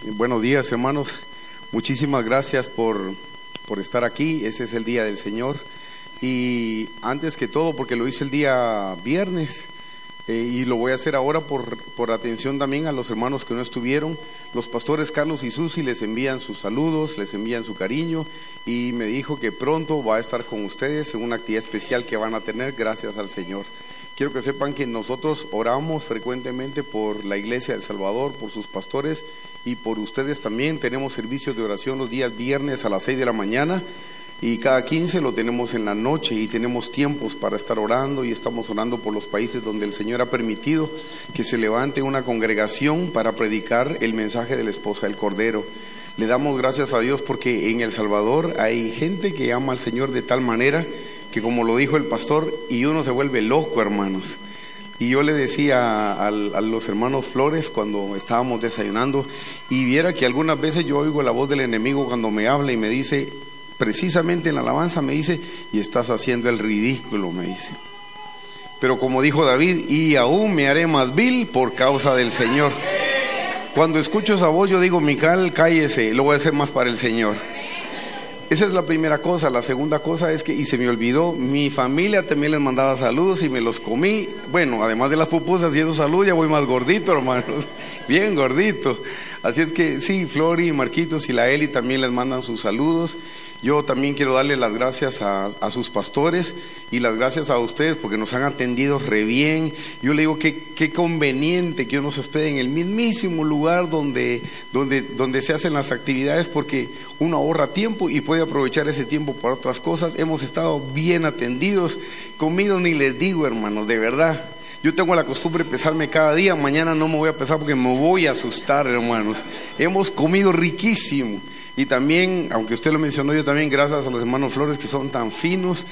Buenos días, hermanos. Muchísimas gracias por estar aquí. Ese es el día del Señor. Y antes que todo, porque lo hice el día viernes, y lo voy a hacer ahora por atención también a los hermanos que no estuvieron. Los pastores Carlos y Susi les envían sus saludos, les envían su cariño, y me dijo que pronto va a estar con ustedes en una actividad especial que van a tener, gracias al Señor. Quiero que sepan que nosotros oramos frecuentemente por la Iglesia del Salvador, por sus pastores y por ustedes también. Tenemos servicios de oración los días viernes a las 6 de la mañana y cada 15 lo tenemos en la noche, y tenemos tiempos para estar orando, y estamos orando por los países donde el Señor ha permitido que se levante una congregación para predicar el mensaje de la esposa del Cordero. Le damos gracias a Dios porque en El Salvador hay gente que ama al Señor de tal manera que, como lo dijo el pastor, y uno se vuelve loco, hermanos. Y yo le decía a los hermanos Flores cuando estábamos desayunando, y viera que algunas veces yo oigo la voz del enemigo cuando me habla y me dice, precisamente en la alabanza me dice, y estás haciendo el ridículo, me dice. Pero como dijo David, y aún me haré más vil por causa del Señor. Cuando escucho esa voz yo digo, Mical, cállese, lo voy a hacer más para el Señor. Esa es la primera cosa. La segunda cosa es que, y se me olvidó, mi familia también les mandaba saludos y me los comí. Bueno, además de las pupusas y esos saludos, ya voy más gordito, hermanos, bien gordito. Así es que sí, Flori, Marquitos y la Eli también les mandan sus saludos. Yo también quiero darle las gracias a sus pastores y las gracias a ustedes porque nos han atendido re bien. Yo le digo qué conveniente que uno se hospede en el mismísimo lugar donde se hacen las actividades, porque uno ahorra tiempo y puede aprovechar ese tiempo para otras cosas. Hemos estado bien atendidos, comido ni les digo, hermanos, de verdad. Yo tengo la costumbre de pesarme cada día. Mañana no me voy a pesar porque me voy a asustar, hermanos. Hemos comido riquísimo. Y también, aunque usted lo mencionó, yo también, gracias a los hermanos Flores que son tan finos,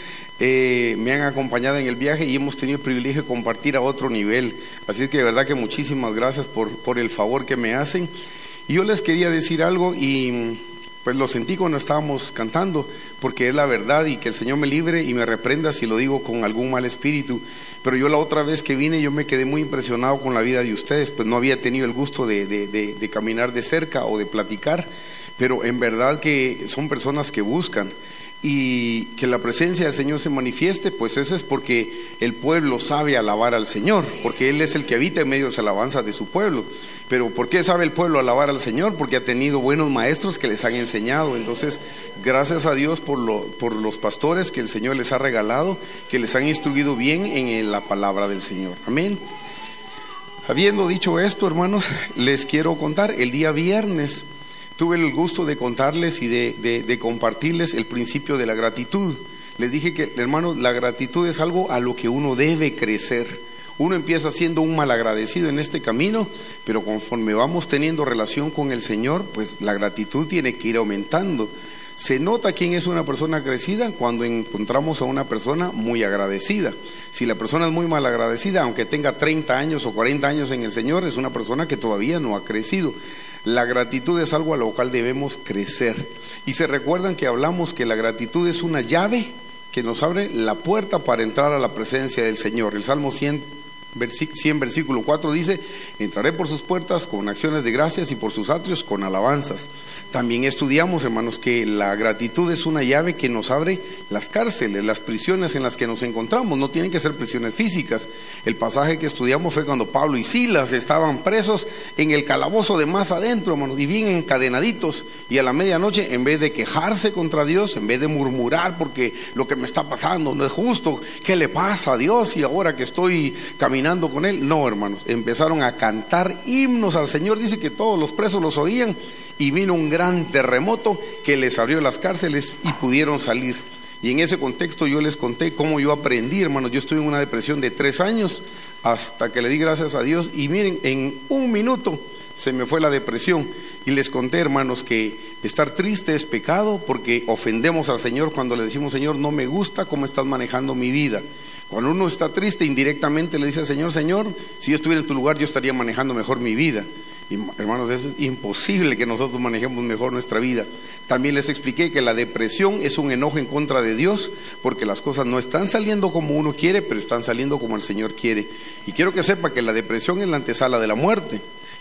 me han acompañado en el viaje y hemos tenido el privilegio de compartir a otro nivel. Así que de verdad que muchísimas gracias por el favor que me hacen. Y yo les quería decir algo, y pues lo sentí cuando estábamos cantando, porque es la verdad, y que el Señor me libre y me reprenda si lo digo con algún mal espíritu. Pero yo la otra vez que vine, yo me quedé muy impresionado con la vida de ustedes, pues no había tenido el gusto de caminar de cerca o de platicar, pero en verdad que son personas que buscan, y que la presencia del Señor se manifieste, pues eso es porque el pueblo sabe alabar al Señor, porque Él es el que habita en medio de las alabanzas de su pueblo. Pero ¿por qué sabe el pueblo alabar al Señor? Porque ha tenido buenos maestros que les han enseñado. Entonces, gracias a Dios por los pastores que el Señor les ha regalado, que les han instruido bien en la palabra del Señor. Amén. Habiendo dicho esto, hermanos, les quiero contar, el día viernes tuve el gusto de contarles y de compartirles el principio de la gratitud. Les dije que, hermanos, la gratitud es algo a lo que uno debe crecer. Uno empieza siendo un malagradecido en este camino, pero conforme vamos teniendo relación con el Señor, pues la gratitud tiene que ir aumentando. Se nota quién es una persona crecida cuando encontramos a una persona muy agradecida. Si la persona es muy malagradecida, aunque tenga 30 años o 40 años en el Señor, es una persona que todavía no ha crecido. La gratitud es algo a lo cual debemos crecer. Y se recuerdan que hablamos que la gratitud es una llave que nos abre la puerta para entrar a la presencia del Señor. El Salmo 100 versículo 4 dice, entraré por sus puertas con acciones de gracias y por sus atrios con alabanzas. También estudiamos, hermanos, que la gratitud es una llave que nos abre las cárceles, las prisiones en las que nos encontramos. No tienen que ser prisiones físicas. El pasaje que estudiamos fue cuando Pablo y Silas estaban presos en el calabozo de más adentro, hermanos, y bien encadenaditos, y a la medianoche, en vez de quejarse contra Dios, en vez de murmurar porque lo que me está pasando no es justo, ¿qué le pasa a Dios? Y ahora que estoy caminando con Él, no, hermanos, empezaron a cantar himnos al Señor. Dice que todos los presos los oían, y vino un gran terremoto que les abrió las cárceles y pudieron salir. Y en ese contexto yo les conté cómo yo aprendí, hermanos. Yo estuve en una depresión de 3 años hasta que le di gracias a Dios, y miren, en un minuto se me fue la depresión. Y les conté, hermanos, que estar triste es pecado, porque ofendemos al Señor cuando le decimos, Señor, no me gusta cómo estás manejando mi vida. Cuando uno está triste, indirectamente le dice al Señor, Señor, si yo estuviera en tu lugar, yo estaría manejando mejor mi vida. Y, hermanos, es imposible que nosotros manejemos mejor nuestra vida. También les expliqué que la depresión es un enojo en contra de Dios, porque las cosas no están saliendo como uno quiere, pero están saliendo como el Señor quiere. Y quiero que sepa que la depresión es la antesala de la muerte.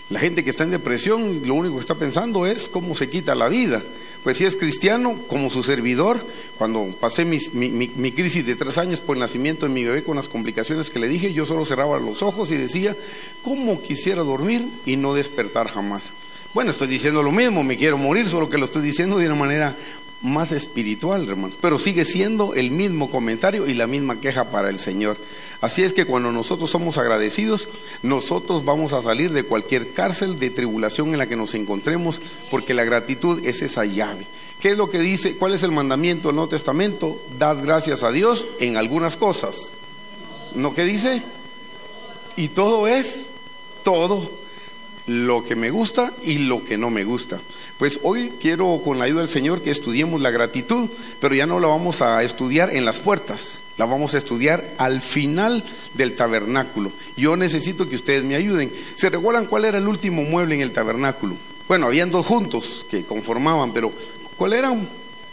La gente que está en depresión, lo único que está pensando es cómo se quita la vida. Pues si es cristiano, como su servidor, cuando pasé mi crisis de 3 años por el nacimiento de mi bebé con las complicaciones que le dije, yo solo cerraba los ojos y decía, ¿cómo quisiera dormir y no despertar jamás? Bueno, estoy diciendo lo mismo, me quiero morir, solo que lo estoy diciendo de una manera más espiritual, hermanos, pero sigue siendo el mismo comentario y la misma queja para el Señor. Así es que cuando nosotros somos agradecidos, nosotros vamos a salir de cualquier cárcel de tribulación en la que nos encontremos, porque la gratitud es esa llave. ¿Qué es lo que dice? ¿Cuál es el mandamiento del Nuevo Testamento? Dad gracias a Dios en algunas cosas. ¿No qué dice? Y todo es todo, lo que me gusta y lo que no me gusta. Pues hoy quiero, con la ayuda del Señor, que estudiemos la gratitud, pero ya no la vamos a estudiar en las puertas, la vamos a estudiar al final del tabernáculo. Yo necesito que ustedes me ayuden. ¿Se recuerdan cuál era el último mueble en el tabernáculo? Bueno, habían 2 juntos que conformaban, pero ¿cuál eran?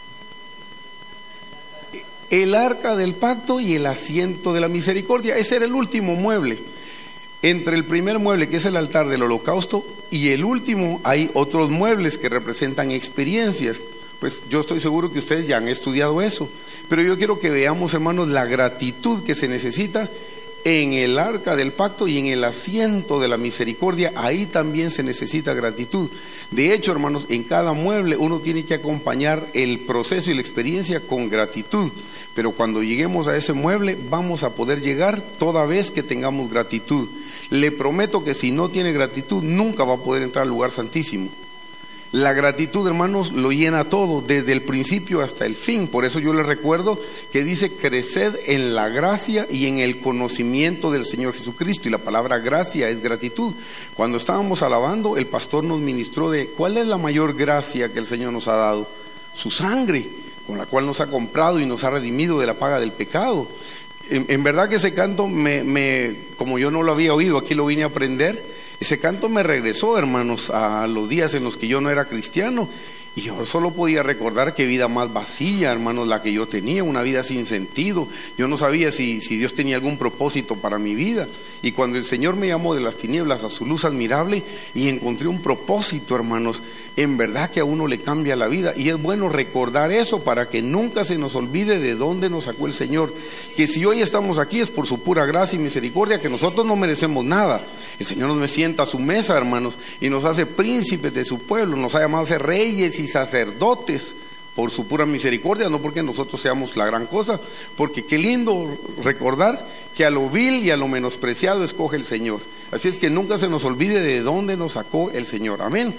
El arca del pacto y el asiento de la misericordia. Ese era el último mueble. Entre el primer mueble, que es el altar del holocausto, y el último hay otros muebles que representan experiencias. Pues yo estoy seguro que ustedes ya han estudiado eso, pero yo quiero que veamos, hermanos, la gratitud que se necesita en el arca del pacto y en el asiento de la misericordia. Ahí también se necesita gratitud. De hecho, hermanos, en cada mueble uno tiene que acompañar el proceso y la experiencia con gratitud. Pero cuando lleguemos a ese mueble vamos a poder llegar toda vez que tengamos gratitud. Le prometo que si no tiene gratitud nunca va a poder entrar al lugar santísimo. La gratitud, hermanos, lo llena todo, desde el principio hasta el fin. Por eso yo les recuerdo que dice: creced en la gracia y en el conocimiento del Señor Jesucristo. Y la palabra gracia es gratitud. Cuando estábamos alabando, el pastor nos ministró de cuál es la mayor gracia que el Señor nos ha dado: su sangre, con la cual nos ha comprado y nos ha redimido de la paga del pecado. En verdad que ese canto, como yo no lo había oído, aquí lo vine a aprender. Ese canto me regresó, hermanos, a los días en los que yo no era cristiano, y yo solo podía recordar qué vida más vacía, hermanos, la que yo tenía, una vida sin sentido. Yo no sabía si Dios tenía algún propósito para mi vida. Y cuando el Señor me llamó de las tinieblas a su luz admirable y encontré un propósito, hermanos, en verdad que a uno le cambia la vida. Y es bueno recordar eso para que nunca se nos olvide de dónde nos sacó el Señor. Que si hoy estamos aquí es por su pura gracia y misericordia, que nosotros no merecemos nada. El Señor nos sienta a su mesa, hermanos, y nos hace príncipes de su pueblo, nos ha llamado a ser reyes y sacerdotes por su pura misericordia, no porque nosotros seamos la gran cosa, porque qué lindo recordar que a lo vil y a lo menospreciado escoge el Señor. Así es que nunca se nos olvide de dónde nos sacó el Señor. Amén.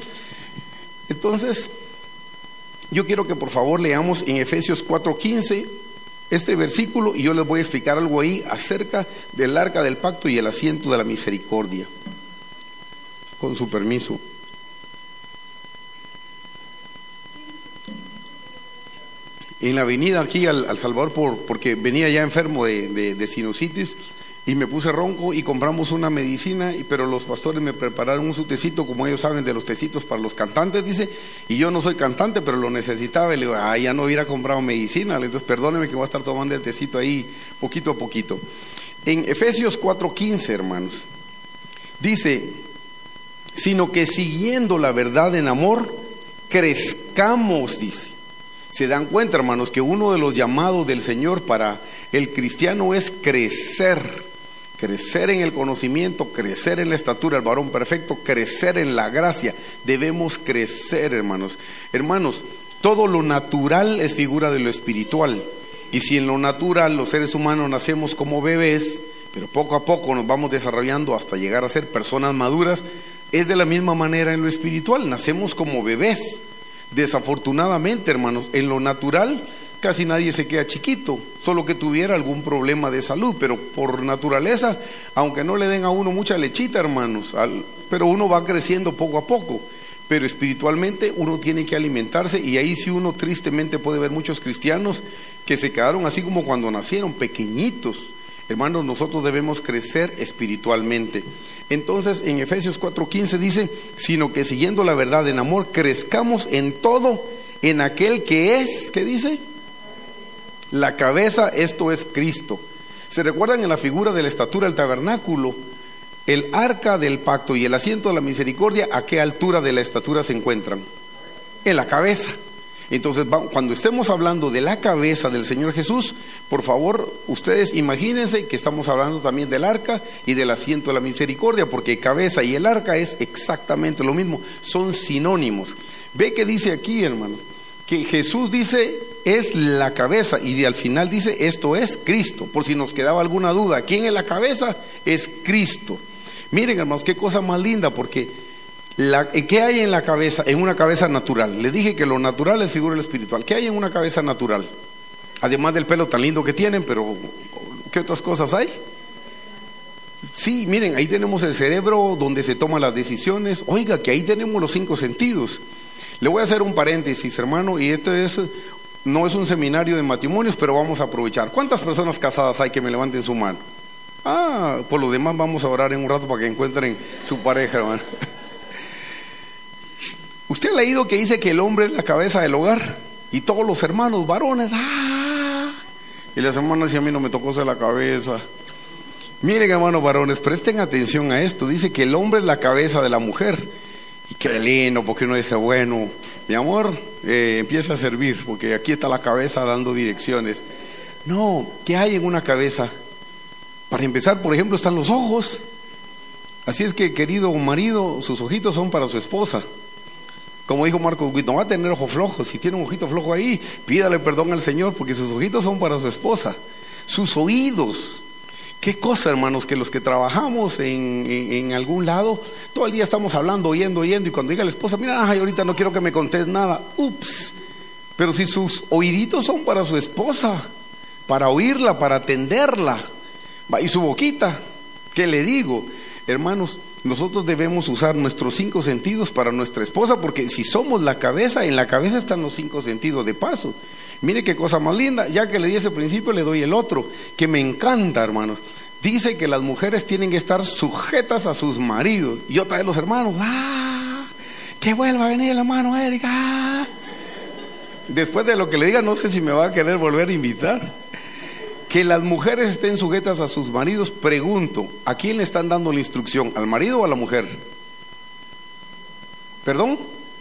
Entonces, yo quiero que por favor leamos en Efesios 4:15 este versículo, y yo les voy a explicar algo ahí acerca del arca del pacto y el asiento de la misericordia. Con su permiso. En la avenida aquí al Salvador, porque venía ya enfermo de sinusitis y me puse ronco, y compramos una medicina, pero los pastores me prepararon un tecito, como ellos saben de los tecitos para los cantantes, dice, y yo no soy cantante, pero lo necesitaba, y le digo, ya no hubiera comprado medicina, entonces perdóneme que voy a estar tomando el tecito ahí poquito a poquito. En Efesios 4:15, hermanos, dice: sino que siguiendo la verdad en amor, crezcamos, dice. Se dan cuenta, hermanos, que uno de los llamados del Señor para el cristiano es crecer en el conocimiento, crecer en la estatura del varón perfecto, crecer en la gracia. Debemos crecer, hermanos. Hermanos, todo lo natural es figura de lo espiritual. Y si en lo natural los seres humanos nacemos como bebés, pero poco a poco nos vamos desarrollando hasta llegar a ser personas maduras, es de la misma manera en lo espiritual. Nacemos como bebés. Desafortunadamente, hermanos, en lo natural casi nadie se queda chiquito, solo que tuviera algún problema de salud, pero por naturaleza, aunque no le den a uno mucha lechita, hermanos, pero uno va creciendo poco a poco. Pero espiritualmente uno tiene que alimentarse, y ahí sí uno tristemente puede ver muchos cristianos que se quedaron así como cuando nacieron, pequeñitos. Hermanos, nosotros debemos crecer espiritualmente. Entonces, en Efesios 4:15 dice: sino que siguiendo la verdad en amor, crezcamos en todo en aquel que es, ¿qué dice? La cabeza, esto es Cristo. ¿Se recuerdan en la figura de la estatura del tabernáculo? el arca del pacto y el asiento de la misericordia, ¿a qué altura de la estatura se encuentran? En la cabeza. Entonces, cuando estemos hablando de la cabeza del Señor Jesús, por favor, ustedes imagínense que estamos hablando también del arca y del asiento de la misericordia, porque cabeza y el arca es exactamente lo mismo, son sinónimos. Ve que dice aquí, hermanos, que Jesús dice es la cabeza, y al final dice esto es Cristo. Por si nos quedaba alguna duda, ¿quién es la cabeza? Es Cristo. Miren, hermanos, qué cosa más linda, porque ¿qué hay en la cabeza? En una cabeza natural. Les dije que lo natural es figura del espiritual. ¿Qué hay en una cabeza natural? Además del pelo tan lindo que tienen, pero ¿qué otras cosas hay? Sí, miren, ahí tenemos el cerebro donde se toman las decisiones. Oiga, que ahí tenemos los 5 sentidos. Le voy a hacer un paréntesis, hermano, y esto no es un seminario de matrimonios, pero vamos a aprovechar. ¿Cuántas personas casadas hay que me levanten su mano? Por lo demás vamos a orar en un rato para que encuentren su pareja, hermano. ¿Usted ha leído que dice que el hombre es la cabeza del hogar? Y todos los hermanos varones, y las hermanas dicen, a mí no me tocó ser la cabeza. Miren, hermanos varones, presten atención a esto. Dice que el hombre es la cabeza de la mujer. Y qué lindo, porque uno dice, bueno, mi amor, empieza a servir, porque aquí está la cabeza dando direcciones. No, ¿qué hay en una cabeza? Para empezar, por ejemplo, están los ojos. Así es que, querido marido, sus ojitos son para su esposa. Como dijo Marcos Witt, no va a tener ojo flojo. Si tiene un ojito flojo ahí, pídale perdón al Señor, porque sus ojitos son para su esposa. Sus oídos. Qué cosa, hermanos, que los que trabajamos en algún lado, todo el día estamos hablando, oyendo, y cuando diga la esposa, mira, ahorita no quiero que me contes nada. Ups. Pero si sus oíditos son para su esposa, para oírla, para atenderla, y su boquita, ¿qué le digo? Hermanos, nosotros debemos usar nuestros 5 sentidos para nuestra esposa, porque si somos la cabeza, en la cabeza están los 5 sentidos de paso. Mire qué cosa más linda. Ya que le di ese principio, le doy el otro, que me encanta, hermanos. Dice que las mujeres tienen que estar sujetas a sus maridos. Y otra vez los hermanos, que vuelva a venir el hermano Erika. Después de lo que le diga, no sé si me va a querer volver a invitar. Que las mujeres estén sujetas a sus maridos. Pregunto, ¿a quién le están dando la instrucción? ¿Al marido o a la mujer? ¿Perdón?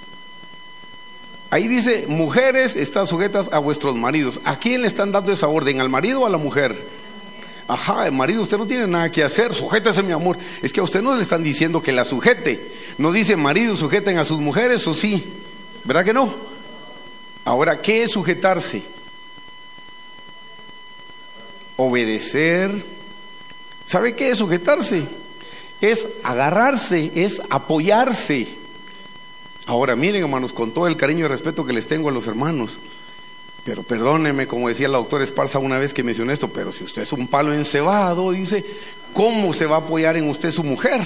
Ahí dice, mujeres están sujetas a vuestros maridos. ¿A quién le están dando esa orden? ¿Al marido o a la mujer? El marido, usted no tiene nada que hacer, sujétese, mi amor. Es que a usted no le están diciendo que la sujete. No dice, marido, sujeten a sus mujeres, o sí. ¿Verdad que no? Ahora, ¿qué es sujetarse? Obedecer. ¿Sabe qué es sujetarse? Es agarrarse, es apoyarse. Ahora miren, hermanos, con todo el cariño y respeto que les tengo a los hermanos, pero perdónenme, como decía la doctora Esparza una vez que mencioné esto, pero si usted es un palo encebado, dice, ¿cómo se va a apoyar en usted su mujer?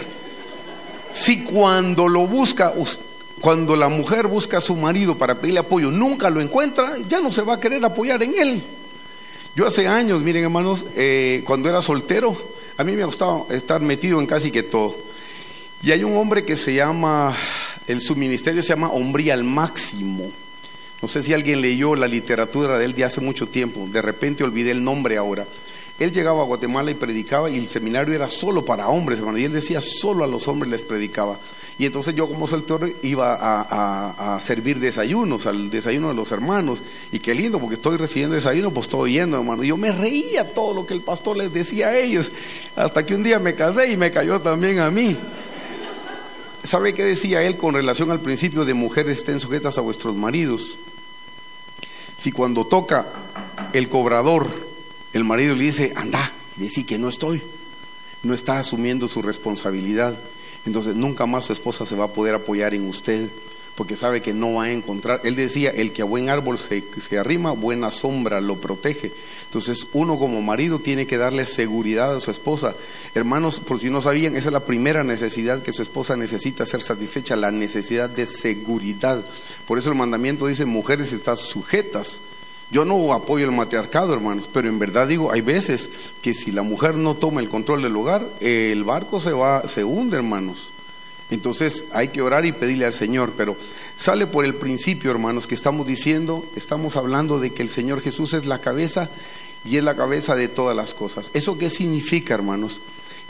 Si cuando lo busca, cuando la mujer busca a su marido para pedirle apoyo, nunca lo encuentra, ya no se va a querer apoyar en él. Yo hace años, miren, hermanos, cuando era soltero, a mí me gustaba estar metido en casi que todo. Y hay un hombre que se llama, su ministerio se llama Hombría al Máximo. No sé si alguien leyó la literatura de él de hace mucho tiempo, de repente olvidé el nombre ahora. Él llegaba a Guatemala y predicaba, y el seminario era solo para hombres, hermano, y él decía, solo a los hombres les predicaba. Y entonces yo como soltero iba a servir desayunos, al desayuno de los hermanos, y qué lindo, porque estoy recibiendo desayuno, pues estoy oyendo, hermano. Y yo me reía todo lo que el pastor les decía a ellos, hasta que un día me casé y me cayó también a mí. ¿Sabe qué decía él con relación al principio de mujeres estén sujetas a vuestros maridos? Si cuando toca el cobrador, el marido le dice, anda, decí que no estoy, no está asumiendo su responsabilidad, entonces nunca más su esposa se va a poder apoyar en usted, porque sabe que no va a encontrar. Él decía, el que a buen árbol se arrima, buena sombra lo protege. Entonces uno como marido tiene que darle seguridad a su esposa. Hermanos, por si no sabían, esa es la primera necesidad que su esposa necesita ser satisfecha, la necesidad de seguridad. Por eso el mandamiento dice, mujeres están sujetas. Yo no apoyo el matriarcado, hermanos, pero en verdad digo, hay veces que si la mujer no toma el control del hogar, el barco se hunde, hermanos. Entonces hay que orar y pedirle al Señor, pero sale por el principio, hermanos, que estamos diciendo, estamos hablando de que el Señor Jesús es la cabeza y es la cabeza de todas las cosas. ¿Eso qué significa, hermanos?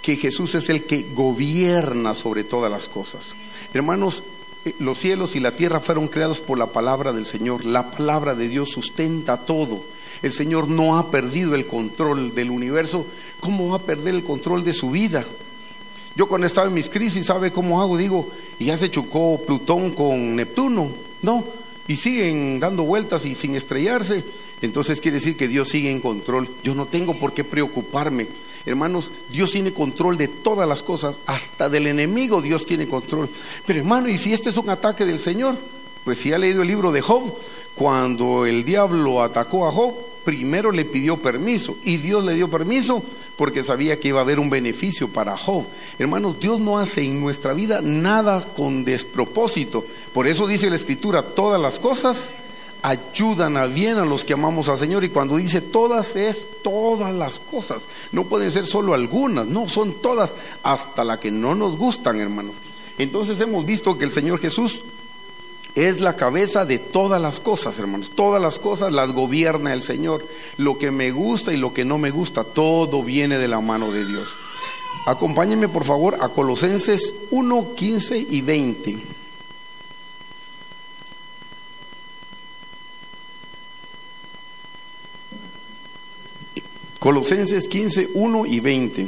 que Jesús es el que gobierna sobre todas las cosas. Hermanos, los cielos y la tierra fueron creados por la palabra del Señor. La palabra de Dios sustenta todo. El Señor no ha perdido el control del universo. ¿Cómo va a perder el control de su vida? Yo cuando estaba en mis crisis, ¿sabe cómo hago? Digo, y ya se chocó Plutón con Neptuno. No, y siguen dando vueltas y sin estrellarse. Entonces quiere decir que Dios sigue en control. Yo no tengo por qué preocuparme. Hermanos, Dios tiene control de todas las cosas, hasta del enemigo Dios tiene control. Pero hermano, ¿y si este es un ataque del Señor? Pues si ha leído el libro de Job, cuando el diablo atacó a Job, primero le pidió permiso y Dios le dio permiso porque sabía que iba a haber un beneficio para Job. Hermanos, Dios no hace en nuestra vida nada con despropósito. Por eso dice la Escritura, todas las cosas ayudan a bien a los que amamos al Señor. Y cuando dice todas, es todas las cosas. No pueden ser solo algunas, no, son todas, hasta las que no nos gustan, hermanos. Entonces hemos visto que el Señor Jesús es la cabeza de todas las cosas, hermanos. Todas las cosas las gobierna el Señor. Lo que me gusta y lo que no me gusta, todo viene de la mano de Dios. Acompáñenme por favor a Colosenses 1, 15 y 20. Colosenses 15, 1 y 20.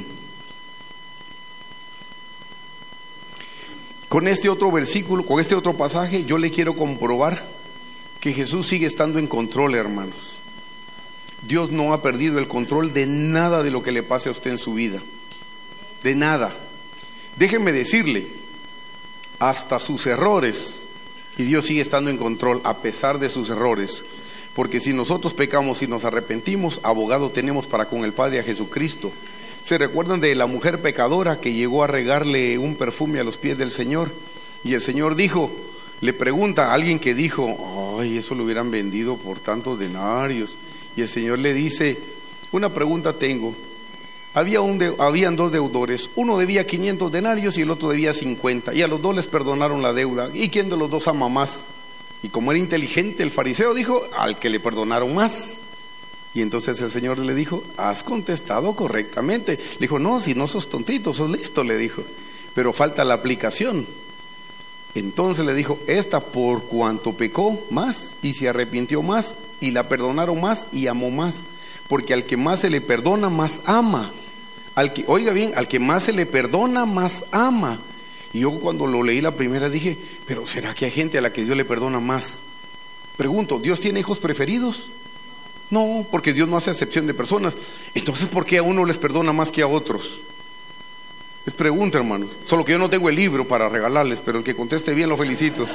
Con este otro versículo, con este otro pasaje, yo le quiero comprobar que Jesús sigue estando en control, hermanos. Dios no ha perdido el control de nada de lo que le pase a usted en su vida. De nada. Déjenme decirle, hasta sus errores, y Dios sigue estando en control a pesar de sus errores. Porque si nosotros pecamos y nos arrepentimos, abogado tenemos para con el Padre a Jesucristo. ¿Se recuerdan de la mujer pecadora que llegó a regarle un perfume a los pies del Señor? Y el Señor dijo, le pregunta a alguien que dijo, ay, eso lo hubieran vendido por tantos denarios. Y el Señor le dice, una pregunta tengo. Habían dos deudores, uno debía 500 denarios y el otro debía 50. Y a los dos les perdonaron la deuda. ¿Y quién de los dos ama más? Y como era inteligente, el fariseo dijo, al que le perdonaron más. Y entonces el Señor le dijo, has contestado correctamente. Le dijo, no, si no sos tontito, sos listo, le dijo, pero falta la aplicación. Entonces le dijo, esta por cuanto pecó más y se arrepintió más y la perdonaron más y amó más. Porque al que más se le perdona, más ama. Oiga bien, al que más se le perdona, más ama. Y yo cuando lo leí la primera dije, pero ¿será que hay gente a la que Dios le perdona más? Pregunto, ¿Dios tiene hijos preferidos? No, porque Dios no hace acepción de personas. Entonces, ¿por qué a uno les perdona más que a otros? Es pregunta, hermanos. Solo que yo no tengo el libro para regalarles, pero el que conteste bien lo felicito.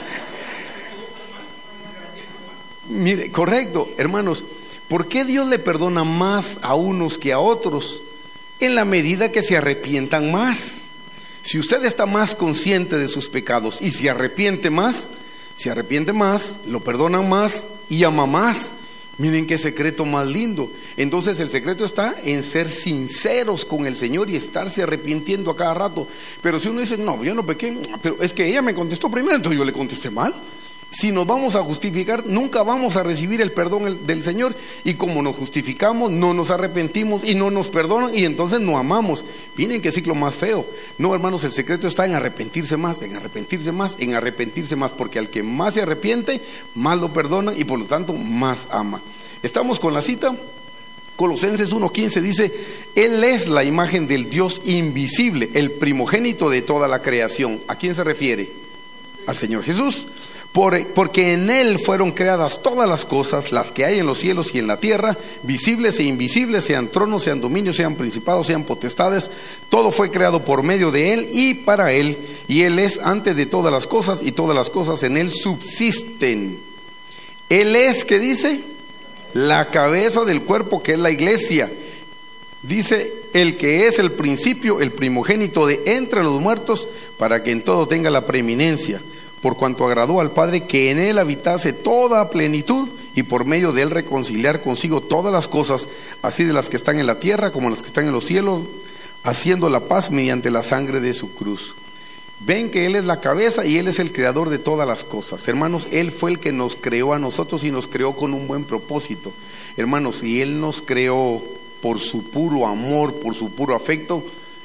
Mire, correcto, hermanos. ¿Por qué Dios le perdona más a unos que a otros? En la medida que se arrepientan más. Si usted está más consciente de sus pecados y se arrepiente más, lo perdonan más y ama más. Miren qué secreto más lindo. Entonces el secreto está en ser sinceros con el Señor y estarse arrepintiendo a cada rato. Pero si uno dice, no, yo no pequé, pero es que ella me contestó primero, entonces yo le contesté mal. Si nos vamos a justificar, nunca vamos a recibir el perdón del Señor. Y como nos justificamos, no nos arrepentimos y no nos perdonan y entonces no amamos. Miren qué ciclo más feo. No, hermanos, el secreto está en arrepentirse más, en arrepentirse más, en arrepentirse más. Porque al que más se arrepiente, más lo perdona y por lo tanto más ama. Estamos con la cita. Colosenses 1:15 dice, Él es la imagen del Dios invisible, el primogénito de toda la creación. ¿A quién se refiere? Al Señor Jesús. Porque en Él fueron creadas todas las cosas, las que hay en los cielos y en la tierra, visibles e invisibles, sean tronos, sean dominios, sean principados, sean potestades. Todo fue creado por medio de Él y para Él. Y Él es antes de todas las cosas y todas las cosas en Él subsisten. Él es, ¿qué dice? La cabeza del cuerpo, que es la iglesia. Dice, el que es el principio, el primogénito de entre los muertos, para que en todo tenga la preeminencia. Por cuanto agradó al Padre que en Él habitase toda plenitud y por medio de Él reconciliar consigo todas las cosas, así de las que están en la tierra como las que están en los cielos, haciendo la paz mediante la sangre de su cruz. Ven que Él es la cabeza y Él es el creador de todas las cosas. Hermanos, Él fue el que nos creó a nosotros y nos creó con un buen propósito. Hermanos, y Él nos creó por su puro amor, por su puro afecto,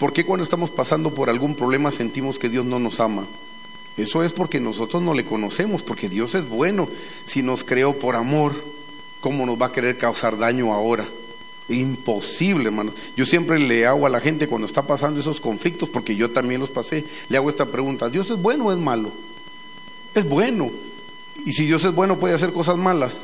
¿Por qué cuando estamos pasando por algún problema sentimos que Dios no nos ama? Eso es porque nosotros no le conocemos, porque Dios es bueno. Si nos creó por amor, ¿cómo nos va a querer causar daño ahora? Imposible, hermano. Yo siempre le hago a la gente cuando está pasando esos conflictos, porque yo también los pasé, le hago esta pregunta: ¿Dios es bueno o es malo? Es bueno. Y si Dios es bueno, ¿puede hacer cosas malas?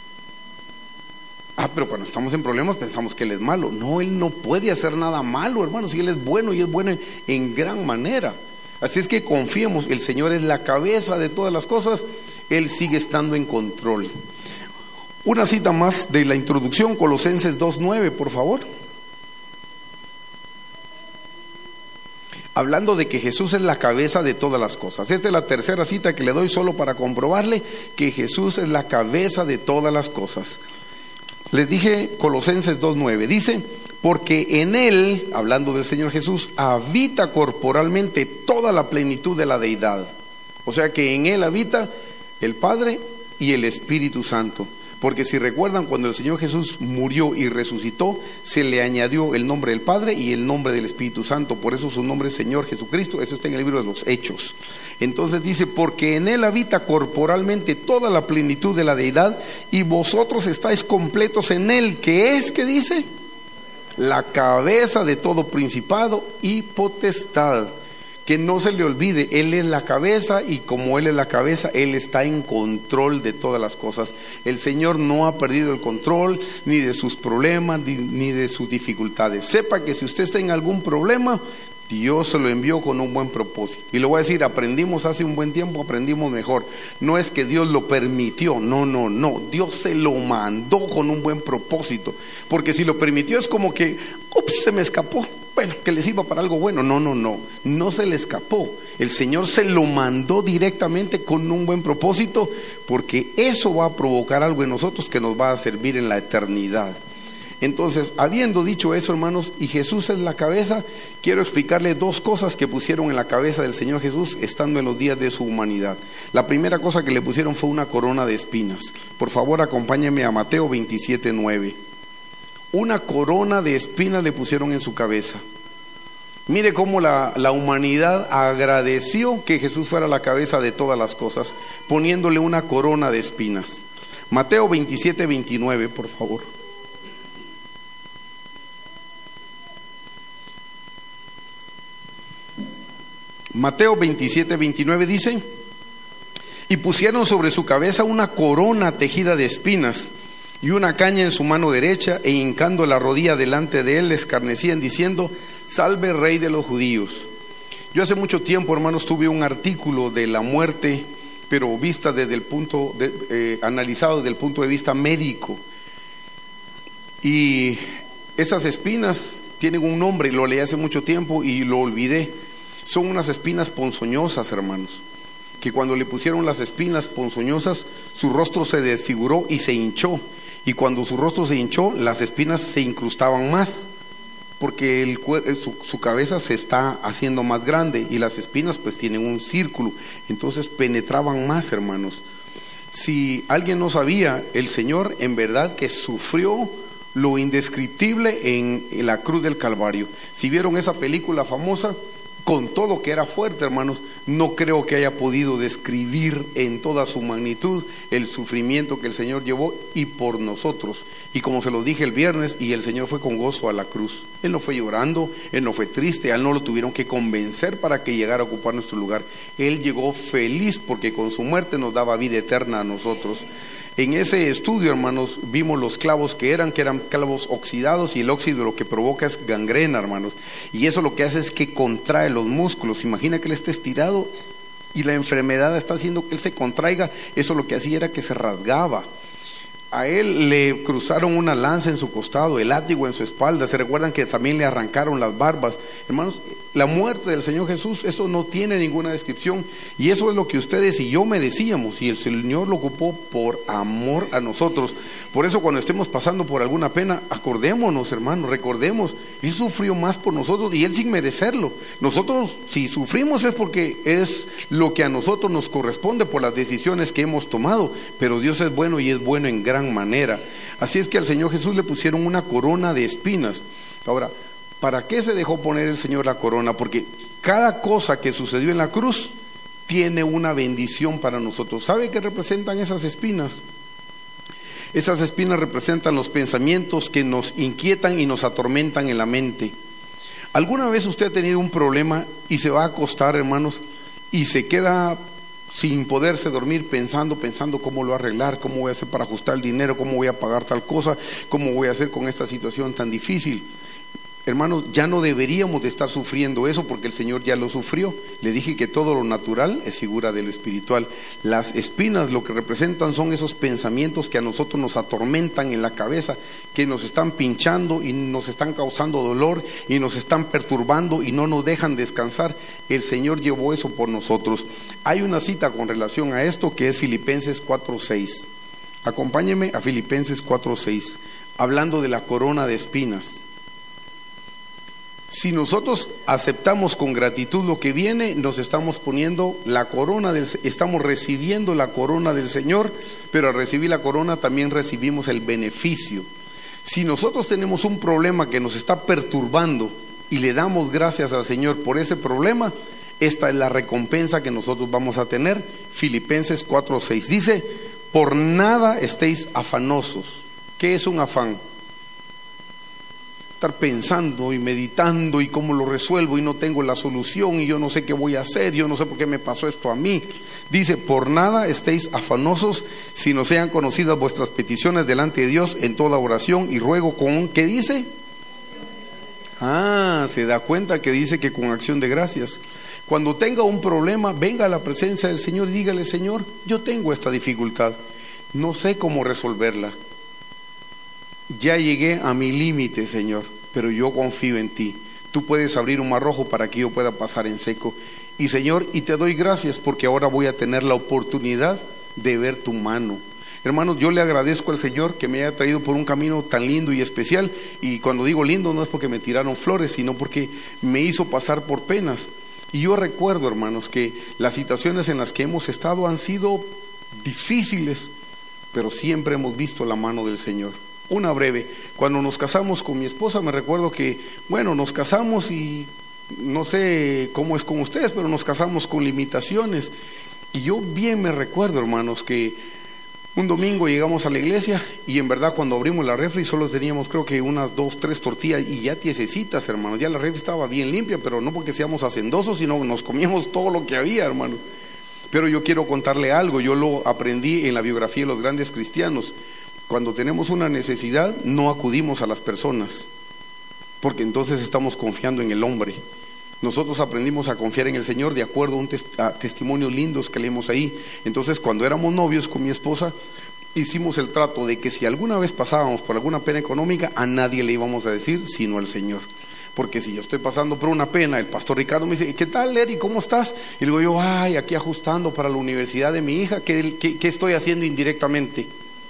Pero cuando estamos en problemas pensamos que Él es malo. No, Él no puede hacer nada malo, hermano, si Él es bueno, y es bueno en gran manera. Así es que confiemos, el Señor es la cabeza de todas las cosas, Él sigue estando en control. Una cita más de la introducción, Colosenses 2:9, por favor. Hablando de que Jesús es la cabeza de todas las cosas. Esta es la tercera cita que le doy solo para comprobarle que Jesús es la cabeza de todas las cosas. Les dije Colosenses 2:9, dice: porque en Él, hablando del Señor Jesús, habita corporalmente toda la plenitud de la deidad. O sea que en Él habita el Padre y el Espíritu Santo. Porque si recuerdan, cuando el Señor Jesús murió y resucitó, se le añadió el nombre del Padre y el nombre del Espíritu Santo. Por eso su nombre es Señor Jesucristo. Eso está en el libro de los Hechos. Entonces dice: porque en Él habita corporalmente toda la plenitud de la deidad, y vosotros estáis completos en Él, que es, ¿qué dice? La cabeza de todo principado y potestad. Que no se le olvide, Él es la cabeza, y como Él es la cabeza, Él está en control de todas las cosas. El Señor no ha perdido el control ni de sus problemas ni de sus dificultades. Sepa que si usted está en algún problema, Dios se lo envió con un buen propósito. Y le voy a decir, aprendimos hace un buen tiempo, aprendimos mejor. No es que Dios lo permitió, no. Dios se lo mandó con un buen propósito. Porque si lo permitió es como que, ups, se me escapó. Bueno, que le sirva para algo bueno. No se le escapó. El Señor se lo mandó directamente con un buen propósito, porque eso va a provocar algo en nosotros que nos va a servir en la eternidad. Entonces, habiendo dicho eso, hermanos, y Jesús es la cabeza, quiero explicarle dos cosas que pusieron en la cabeza del Señor Jesús estando en los días de su humanidad. La primera cosa que le pusieron fue una corona de espinas. Por favor, acompáñenme a Mateo 27:9. Una corona de espinas le pusieron en su cabeza. Mire cómo la humanidad agradeció que Jesús fuera la cabeza de todas las cosas, poniéndole una corona de espinas. Mateo 27:29, por favor. Mateo 27:29 dice: y pusieron sobre su cabeza una corona tejida de espinas y una caña en su mano derecha, e hincando la rodilla delante de él, le escarnecían diciendo: salve, Rey de los judíos. Yo hace mucho tiempo, hermanos, tuve un artículo de la muerte, pero vista desde el punto analizado desde el punto de vista médico. Y esas espinas tienen un nombre, lo leí hace mucho tiempo y lo olvidé. Son unas espinas ponzoñosas, hermanos, que cuando le pusieron las espinas ponzoñosas, su rostro se desfiguró y se hinchó. Y cuando su rostro se hinchó, las espinas se incrustaban más, porque su cabeza se está haciendo más grande, y las espinas pues tienen un círculo, entonces penetraban más, hermanos. Si alguien no sabía, el Señor en verdad que sufrió lo indescriptible en la cruz del Calvario. Si vieron esa película famosa, con todo que era fuerte, hermanos, no creo que haya podido describir en toda su magnitud el sufrimiento que el Señor llevó y por nosotros. Y como se lo dije el viernes, y el Señor fue con gozo a la cruz. Él no fue llorando, Él no fue triste, a Él no lo tuvieron que convencer para que llegara a ocupar nuestro lugar. Él llegó feliz porque con su muerte nos daba vida eterna a nosotros. En ese estudio, hermanos, vimos los clavos que eran clavos oxidados, y el óxido lo que provoca es gangrena, hermanos, y eso lo que hace es que contrae los músculos. Imagina que él esté estirado y la enfermedad está haciendo que él se contraiga. Eso lo que hacía era que se rasgaba. A él le cruzaron una lanza en su costado, el látigo en su espalda. Se recuerdan que también le arrancaron las barbas. Hermanos, la muerte del Señor Jesús, eso no tiene ninguna descripción, y eso es lo que ustedes y yo merecíamos, y el Señor lo ocupó por amor a nosotros. Por eso cuando estemos pasando por alguna pena, acordémonos, hermanos, recordemos, Él sufrió más por nosotros, y Él sin merecerlo. Nosotros, si sufrimos, es porque es lo que a nosotros nos corresponde por las decisiones que hemos tomado, pero Dios es bueno, y es bueno en gran manera. Así es que al Señor Jesús le pusieron una corona de espinas. Ahora, ¿Para qué se dejó poner el Señor la corona? Porque cada cosa que sucedió en la cruz tiene una bendición para nosotros. ¿Sabe qué representan esas espinas? Esas espinas representan los pensamientos que nos inquietan y nos atormentan en la mente. ¿Alguna vez usted ha tenido un problema y se va a acostar, hermanos, y se queda sin poderse dormir pensando cómo lo arreglar, cómo voy a hacer para ajustar el dinero, cómo voy a pagar tal cosa, cómo voy a hacer con esta situación tan difícil? Hermanos, ya no deberíamos de estar sufriendo eso porque el Señor ya lo sufrió. Le dije que todo lo natural es figura de lo espiritual. Las espinas lo que representan son esos pensamientos que a nosotros nos atormentan en la cabeza, que nos están pinchando y nos están causando dolor y nos están perturbando y no nos dejan descansar. El Señor llevó eso por nosotros. Hay una cita con relación a esto que es Filipenses 4:6. Acompáñeme a Filipenses 4:6, hablando de la corona de espinas. Si nosotros aceptamos con gratitud lo que viene, nos estamos poniendo la corona estamos recibiendo la corona del Señor, pero al recibir la corona también recibimos el beneficio. Si nosotros tenemos un problema que nos está perturbando y le damos gracias al Señor por ese problema, esta es la recompensa que nosotros vamos a tener. Filipenses 4:6 dice: por nada estéis afanosos. ¿Qué es un afán? Estar pensando y meditando y cómo lo resuelvo y no tengo la solución y yo no sé qué voy a hacer, yo no sé por qué me pasó esto a mí. Dice: por nada estéis afanosos, sino sean conocidas vuestras peticiones delante de Dios en toda oración y ruego con, ¿qué dice? Se da cuenta que dice que con acción de gracias. Cuando tenga un problema, venga a la presencia del Señor y dígale: Señor, yo tengo esta dificultad, no sé cómo resolverla. Ya llegué a mi límite, Señor, pero yo confío en ti. Tú puedes abrir un mar rojo para que yo pueda pasar en seco. Y Señor, y te doy gracias porque ahora voy a tener la oportunidad de ver tu mano. Hermanos, yo le agradezco al Señor que me haya traído por un camino tan lindo y especial. Y cuando digo lindo no es porque me tiraron flores, sino porque me hizo pasar por penas. Y yo recuerdo, hermanos, que las situaciones en las que hemos estado han sido difíciles, pero siempre hemos visto la mano del Señor. Una breve, cuando nos casamos con mi esposa, me recuerdo que, nos casamos y no sé cómo es con ustedes, pero nos casamos con limitaciones. Y yo bien me recuerdo, hermanos, que un domingo llegamos a la iglesia y en verdad cuando abrimos la refri solo teníamos creo que unas 2, 3 tortillas y ya tiesecitas, hermanos. Ya la refri estaba bien limpia, pero no porque seamos hacendosos, sino nos comíamos todo lo que había, hermanos. Pero yo quiero contarle algo, yo lo aprendí en la biografía de los grandes cristianos. Cuando tenemos una necesidad, no acudimos a las personas, porque entonces estamos confiando en el hombre. Nosotros aprendimos a confiar en el Señor de acuerdo a testimonios lindos que leemos ahí. Entonces, cuando éramos novios con mi esposa, hicimos el trato de que si alguna vez pasábamos por alguna pena económica, a nadie le íbamos a decir sino al Señor. Porque si yo estoy pasando por una pena, el pastor Ricardo me dice: ¿qué tal, Eri? ¿Cómo estás? Y le digo yo: aquí ajustando para la universidad de mi hija. ¿Qué estoy haciendo indirectamente?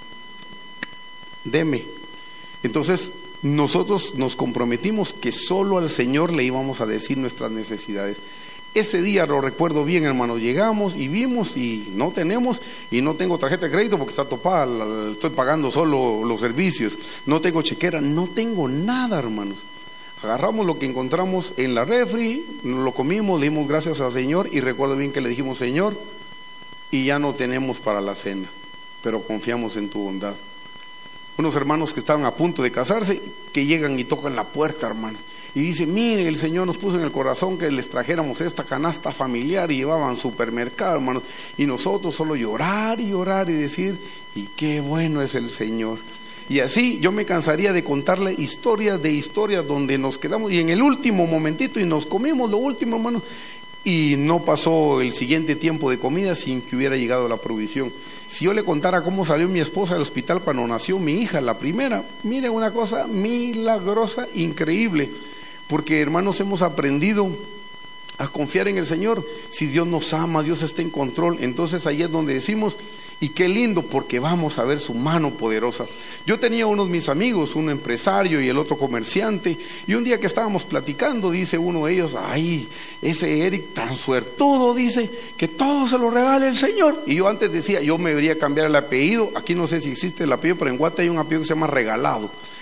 Deme. Entonces nosotros nos comprometimos que solo al Señor le íbamos a decir nuestras necesidades. Ese día lo recuerdo bien, hermanos. Llegamos y vimos y no tenemos, y no tengo tarjeta de crédito porque está topada, estoy pagando solo los servicios, no tengo chequera, no tengo nada, hermanos. Agarramos lo que encontramos en la refri, nos lo comimos, le dimos gracias al Señor y recuerdo bien que le dijimos: Señor, y ya no tenemos para la cena, pero confiamos en tu bondad. Unos hermanos que estaban a punto de casarse, que llegan y tocan la puerta, hermano, y dicen: mire, el Señor nos puso en el corazón que les trajéramos esta canasta familiar, y llevaban supermercado, hermanos, y nosotros solo llorar y decir: y qué bueno es el Señor. Y así yo me cansaría de contarle historias de historias donde nos quedamos y en el último momentito y nos comimos lo último, hermano, y no pasó el siguiente tiempo de comida sin que hubiera llegado la provisión. Si yo le contara cómo salió mi esposa del hospital cuando nació mi hija, la primera, mire, una cosa milagrosa, increíble, porque, hermanos, hemos aprendido a confiar en el Señor. Si Dios nos ama, Dios está en control, entonces ahí es donde decimos: y qué lindo, porque vamos a ver su mano poderosa. Yo tenía unos mis amigos, un empresario y el otro comerciante, y un día que estábamos platicando, dice uno de ellos: ay, ese Eric tan suertudo, dice, que todo se lo regale el Señor. Y yo antes decía: yo me debería cambiar el apellido. Aquí no sé si existe el apellido, pero en Guate hay un apellido que se llama Regalado,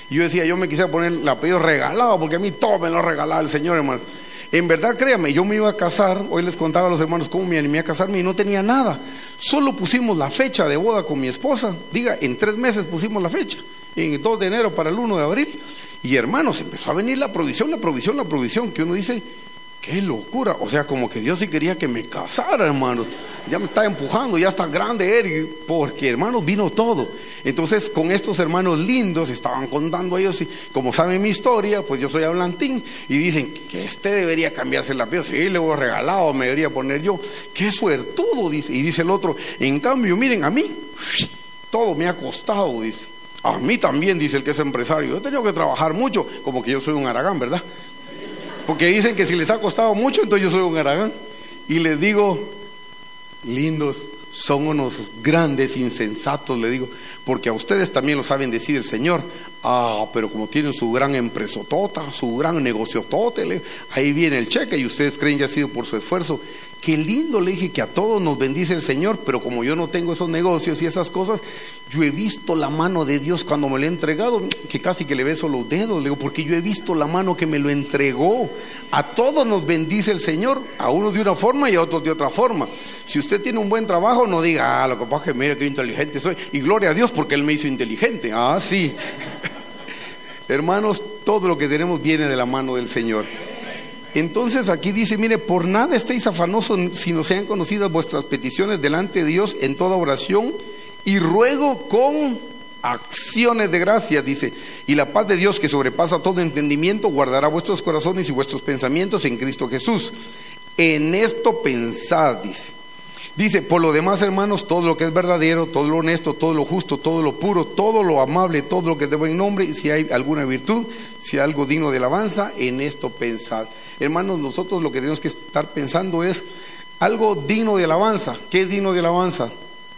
Y yo decía, yo me quisiera poner el apellido Regalado, porque a mí todo me lo regalaba el Señor, hermano. En verdad, créame, yo me iba a casar, hoy les contaba a los hermanos cómo me animé a casarme y no tenía nada. Solo pusimos la fecha de boda con mi esposa. Diga, en 3 meses pusimos la fecha, en el 2 de enero para el 1 de abril. Y hermanos, empezó a venir la provisión, que uno dice, qué locura. O sea, como que Dios sí quería que me casara, hermanos. Ya me está empujando, ya está grande Eric, porque hermanos, vino todo. Entonces, con estos hermanos lindos, estaban contando ellos, y como saben mi historia, pues yo soy hablantín, y dicen que debería cambiarse el apellido. Sí, le voy regalado, me debería poner yo. Qué suertudo, dice. Y dice el otro, en cambio, miren, a mí, todo me ha costado, dice. A mí también, dice el que es empresario. Yo he tenido que trabajar mucho, como que yo soy un haragán, ¿verdad? Porque dicen que si les ha costado mucho, entonces yo soy un haragán. Y les digo, lindos, son unos grandes insensatos, le digo, porque a ustedes también lo saben decir el Señor. Pero como tienen su gran empresotota, su gran negociotote, ahí viene el cheque y ustedes creen que ha sido por su esfuerzo. Qué lindo, le dije, que a todos nos bendice el Señor, pero como yo no tengo esos negocios y esas cosas, yo he visto la mano de Dios cuando me lo he entregado, que casi que le beso los dedos, le digo, porque yo he visto la mano que me lo entregó. A todos nos bendice el Señor, a unos de una forma y a otros de otra forma. Si usted tiene un buen trabajo, no diga, lo que pasa es que mire qué inteligente soy, y gloria a Dios porque Él me hizo inteligente. Sí. Hermanos, todo lo que tenemos viene de la mano del Señor. Entonces aquí dice, mire, por nada estéis afanosos, sino sean conocidas vuestras peticiones delante de Dios en toda oración y ruego con acciones de gracias, dice, y la paz de Dios, que sobrepasa todo entendimiento, guardará vuestros corazones y vuestros pensamientos en Cristo Jesús. En esto pensad, dice, por lo demás, hermanos, todo lo que es verdadero, todo lo honesto, todo lo justo, todo lo puro, todo lo amable, todo lo que es de buen nombre, y si hay alguna virtud, si hay algo digno de alabanza, en esto pensad. Hermanos, nosotros lo que tenemos que estar pensando es algo digno de alabanza. ¿Qué es digno de alabanza?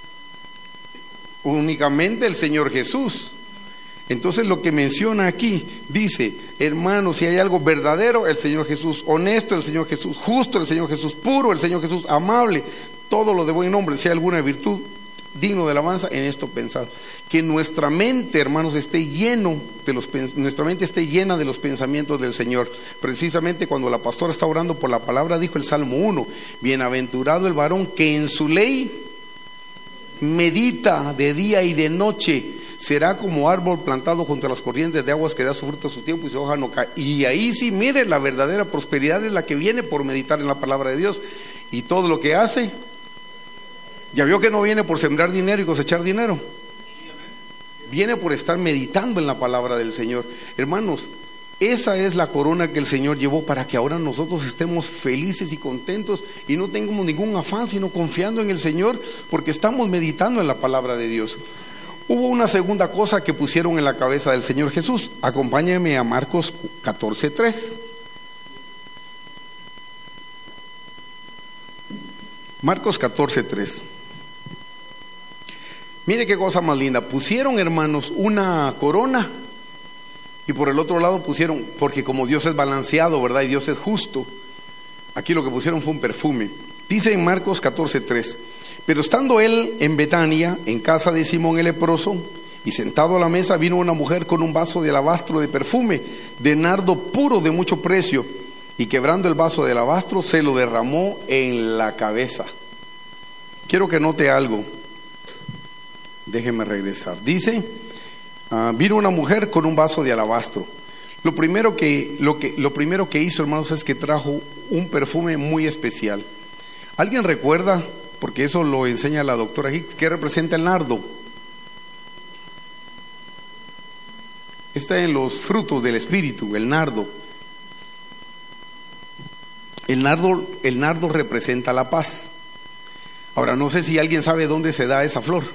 Únicamente el Señor Jesús. Entonces lo que menciona aquí, dice, hermanos, si hay algo verdadero, el Señor Jesús; honesto, el Señor Jesús; justo, el Señor Jesús; puro, el Señor Jesús; amable, todo lo de buen nombre, si hay alguna virtud digno de alabanza, en esto pensad. Que nuestra mente, hermanos, nuestra mente esté llena de los pensamientos del Señor. Precisamente cuando la pastora está orando por la palabra, dijo el Salmo 1, bienaventurado el varón que en su ley medita de día y de noche. Será como árbol plantado junto a las corrientes de aguas, que da su fruto a su tiempo y su hoja no cae. Y ahí sí, mire, la verdadera prosperidad es la que viene por meditar en la palabra de Dios. Y todo lo que hace, ya vio que no viene por sembrar dinero y cosechar dinero, viene por estar meditando en la palabra del Señor. Hermanos, esa es la corona que el Señor llevó para que ahora nosotros estemos felices y contentos y no tengamos ningún afán, sino confiando en el Señor, porque estamos meditando en la palabra de Dios. Hubo una segunda cosa que pusieron en la cabeza del Señor Jesús. Acompáñenme a Marcos 14:3. Marcos 14:3. Mire qué cosa más linda. Pusieron, hermanos, una corona, y por el otro lado pusieron, porque como Dios es balanceado, ¿verdad? Y Dios es justo, aquí lo que pusieron fue un perfume. Dice en Marcos 14:3: pero estando él en Betania, en casa de Simón el leproso, y sentado a la mesa, vino una mujer con un vaso de alabastro de perfume, de nardo puro de mucho precio, y quebrando el vaso de alabastro, se lo derramó en la cabeza. Quiero que note algo. Déjeme regresar. Dice, vino una mujer con un vaso de alabastro. Lo primero que hizo, hermanos, es que trajo un perfume muy especial. ¿Alguien recuerda? Porque eso lo enseña la doctora Hicks. ¿Qué representa el nardo? Está en los frutos del espíritu, el nardo. El nardo representa la paz. Ahora, no sé si alguien sabe dónde se da esa flor.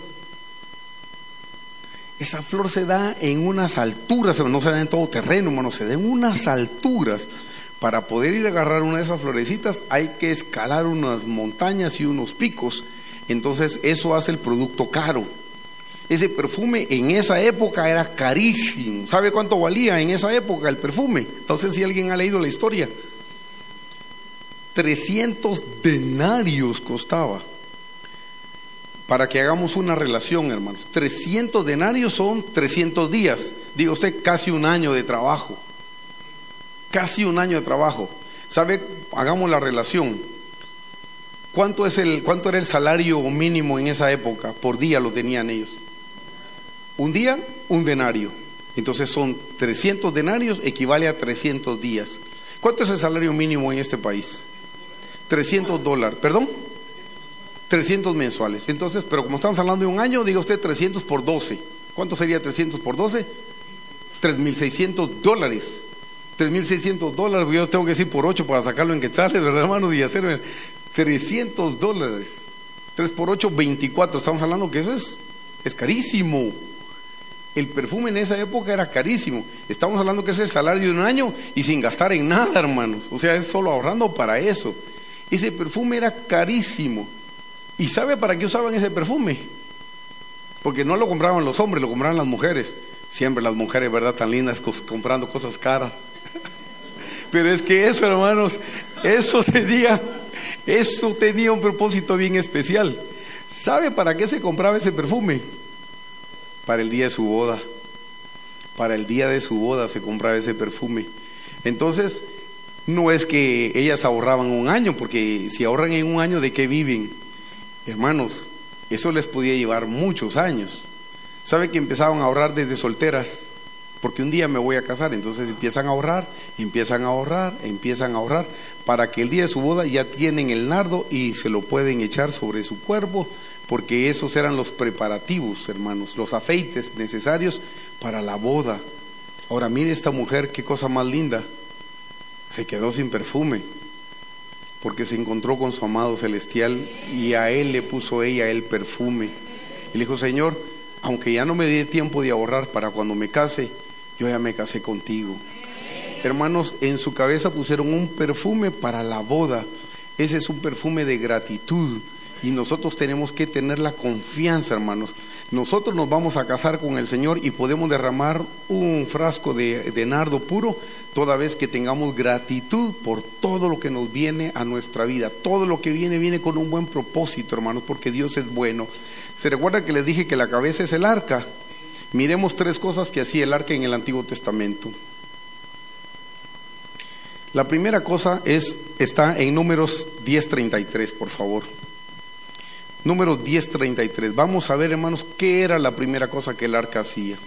Esa flor se da en unas alturas, no se da en todo terreno, hermano, se da en unas alturas. Para poder ir a agarrar una de esas florecitas hay que escalar unas montañas y unos picos. Entonces eso hace el producto caro. Ese perfume en esa época era carísimo. ¿Sabe cuánto valía en esa época el perfume? No sé si alguien ha leído la historia. 300 denarios costaba. para que hagamos una relación, hermanos. 300 denarios son 300 días. Diga usted, casi un año de trabajo. Casi un año de trabajo. ¿Sabe? Hagamos la relación. ¿Cuánto era el salario mínimo en esa época? Por día lo tenían ellos. Un día, un denario. Entonces son 300 denarios, equivale a 300 días. ¿Cuánto es el salario mínimo en este país? $300. ¿Perdón? 300 mensuales. Entonces, pero como estamos hablando de un año, diga usted 300 por 12. ¿Cuánto sería 300 por 12? $3,600. $3,600. Yo tengo que decir por 8 para sacarlo en quetzales, ¿verdad, hermano? Y hacerme $300. 3 por 8, 24. Estamos hablando que eso es carísimo. El perfume en esa época era carísimo. Estamos hablando que es el salario de un año y sin gastar en nada, hermanos. O sea, es solo ahorrando para eso. Ese perfume era carísimo. ¿Y sabe para qué usaban ese perfume? Porque no lo compraban los hombres, lo compraban las mujeres. Siempre las mujeres, ¿verdad? Tan lindas, comprando cosas caras. Pero es que eso, hermanos, eso tenía un propósito bien especial. ¿Sabe para qué se compraba ese perfume? Para el día de su boda. Para el día de su boda se compraba ese perfume. Entonces, no es que ellas ahorraban un año, porque si ahorran en un año, ¿de qué viven? Hermanos, eso les podía llevar muchos años. ¿Sabe que empezaban a ahorrar desde solteras? Porque un día me voy a casar, entonces empiezan a ahorrar, para que el día de su boda ya tienen el nardo y se lo pueden echar sobre su cuerpo, porque esos eran los preparativos, hermanos, los afeites necesarios para la boda. Ahora mire esta mujer, qué cosa más linda. Se quedó sin perfume, porque se encontró con su amado celestial y a él le puso ella el perfume. Y le dijo: Señor, aunque ya no me dé tiempo de ahorrar para cuando me case, yo ya me casé contigo. Hermanos, en su cabeza pusieron un perfume para la boda. Ese es un perfume de gratitud. Y nosotros tenemos que tener la confianza, hermanos. Nosotros nos vamos a casar con el Señor y podemos derramar un frasco de nardo puro toda vez que tengamos gratitud por todo lo que nos viene a nuestra vida. Todo lo que viene con un buen propósito, hermanos, porque Dios es bueno. ¿Se recuerda que les dije que la cabeza es el arca? Miremos 3 cosas que hacía el arca en el Antiguo Testamento. La primera cosa está en Números 10:33, por favor. Números 10:33. Vamos a ver, hermanos, qué era la primera cosa que el arca hacía.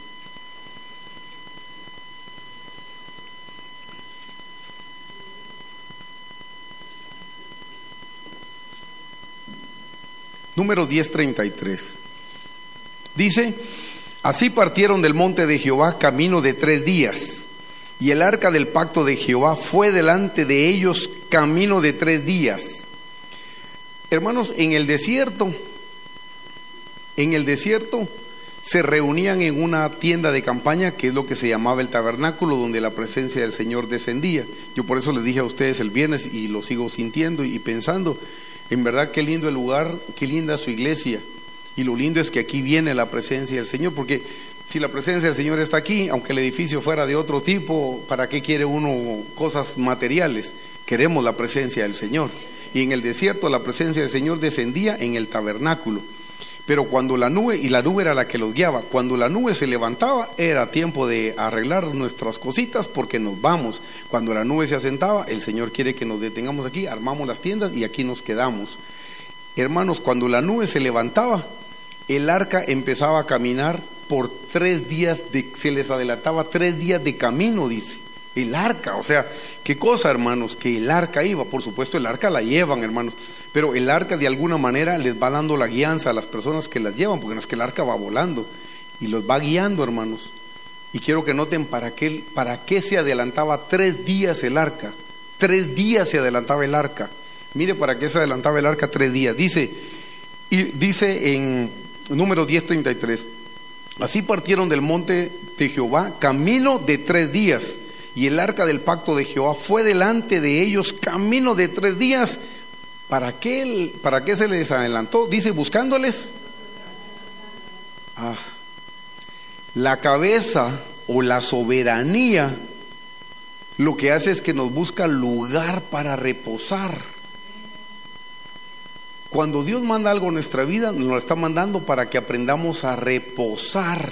Números 10:33. Dice: así partieron del monte de Jehová camino de 3 días, y el arca del pacto de Jehová fue delante de ellos camino de 3 días. Hermanos, en el desierto se reunían en una tienda de campaña, que es lo que se llamaba el tabernáculo, donde la presencia del Señor descendía. Yo por eso les dije a ustedes el viernes, y lo sigo sintiendo y pensando, en verdad qué lindo el lugar, qué linda su iglesia, y lo lindo es que aquí viene la presencia del Señor, porque si la presencia del Señor está aquí, aunque el edificio fuera de otro tipo, ¿para qué quiere uno cosas materiales? Queremos la presencia del Señor. Y en el desierto la presencia del Señor descendía en el tabernáculo. Pero cuando la nube era la que los guiaba, cuando la nube se levantaba, era tiempo de arreglar nuestras cositas porque nos vamos. Cuando la nube se asentaba, el Señor quiere que nos detengamos aquí, armamos las tiendas y aquí nos quedamos. Hermanos, cuando la nube se levantaba, el arca empezaba a caminar por 3 días, se les adelantaba 3 días de camino, dice. El arca, o sea, qué cosa, hermanos, que el arca iba. Por supuesto, el arca la llevan, hermanos, pero el arca de alguna manera les va dando la guianza a las personas que las llevan, porque no es que el arca va volando y los va guiando, hermanos. Y quiero que noten para qué se adelantaba 3 días el arca. 3 días se adelantaba el arca. Mire para qué se adelantaba el arca 3 días. Dice en Números 10:33: así partieron del monte de Jehová camino de 3 días. Y el arca del pacto de Jehová fue delante de ellos camino de 3 días. ¿Para qué se les adelantó? Dice, buscándoles. La cabeza o la soberanía lo que hace es que nos busca lugar para reposar. Cuando Dios manda algo en nuestra vida, nos lo está mandando para que aprendamos a reposar.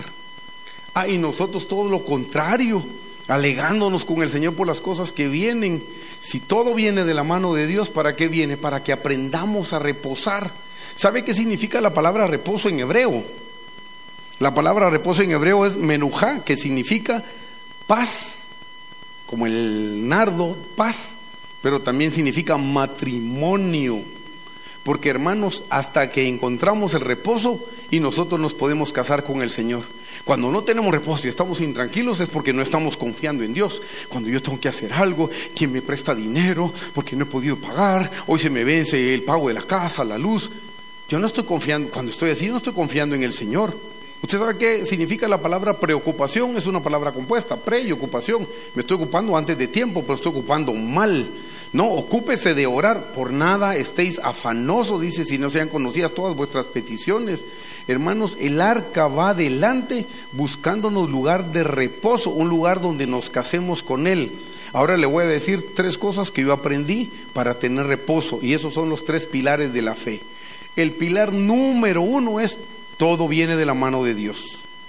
Y nosotros todo lo contrario, alegándonos con el Señor por las cosas que vienen. Si todo viene de la mano de Dios, ¿para qué viene? Para que aprendamos a reposar. ¿Sabe qué significa la palabra reposo en hebreo? La palabra reposo en hebreo es menujá, que significa paz, como el nardo, paz, pero también significa matrimonio. Porque, hermanos, hasta que encontramos el reposo y nosotros nos podemos casar con el Señor. Cuando no tenemos reposo y estamos intranquilos es porque no estamos confiando en Dios. Cuando yo tengo que hacer algo, ¿quién me presta dinero? Porque no he podido pagar, hoy se me vence el pago de la casa, la luz. Yo no estoy confiando, cuando estoy así no estoy confiando en el Señor. ¿Usted sabe qué significa la palabra preocupación? Es una palabra compuesta, pre y ocupación. Me estoy ocupando antes de tiempo, pero estoy ocupando mal. No, ocúpese de orar, por nada estéis afanosos, dice, si no sean conocidas todas vuestras peticiones. Hermanos, el arca va adelante buscándonos lugar de reposo, un lugar donde nos casemos con Él. Ahora le voy a decir 3 cosas que yo aprendí para tener reposo, y esos son los 3 pilares de la fe. El pilar número 1 es: todo viene de la mano de Dios.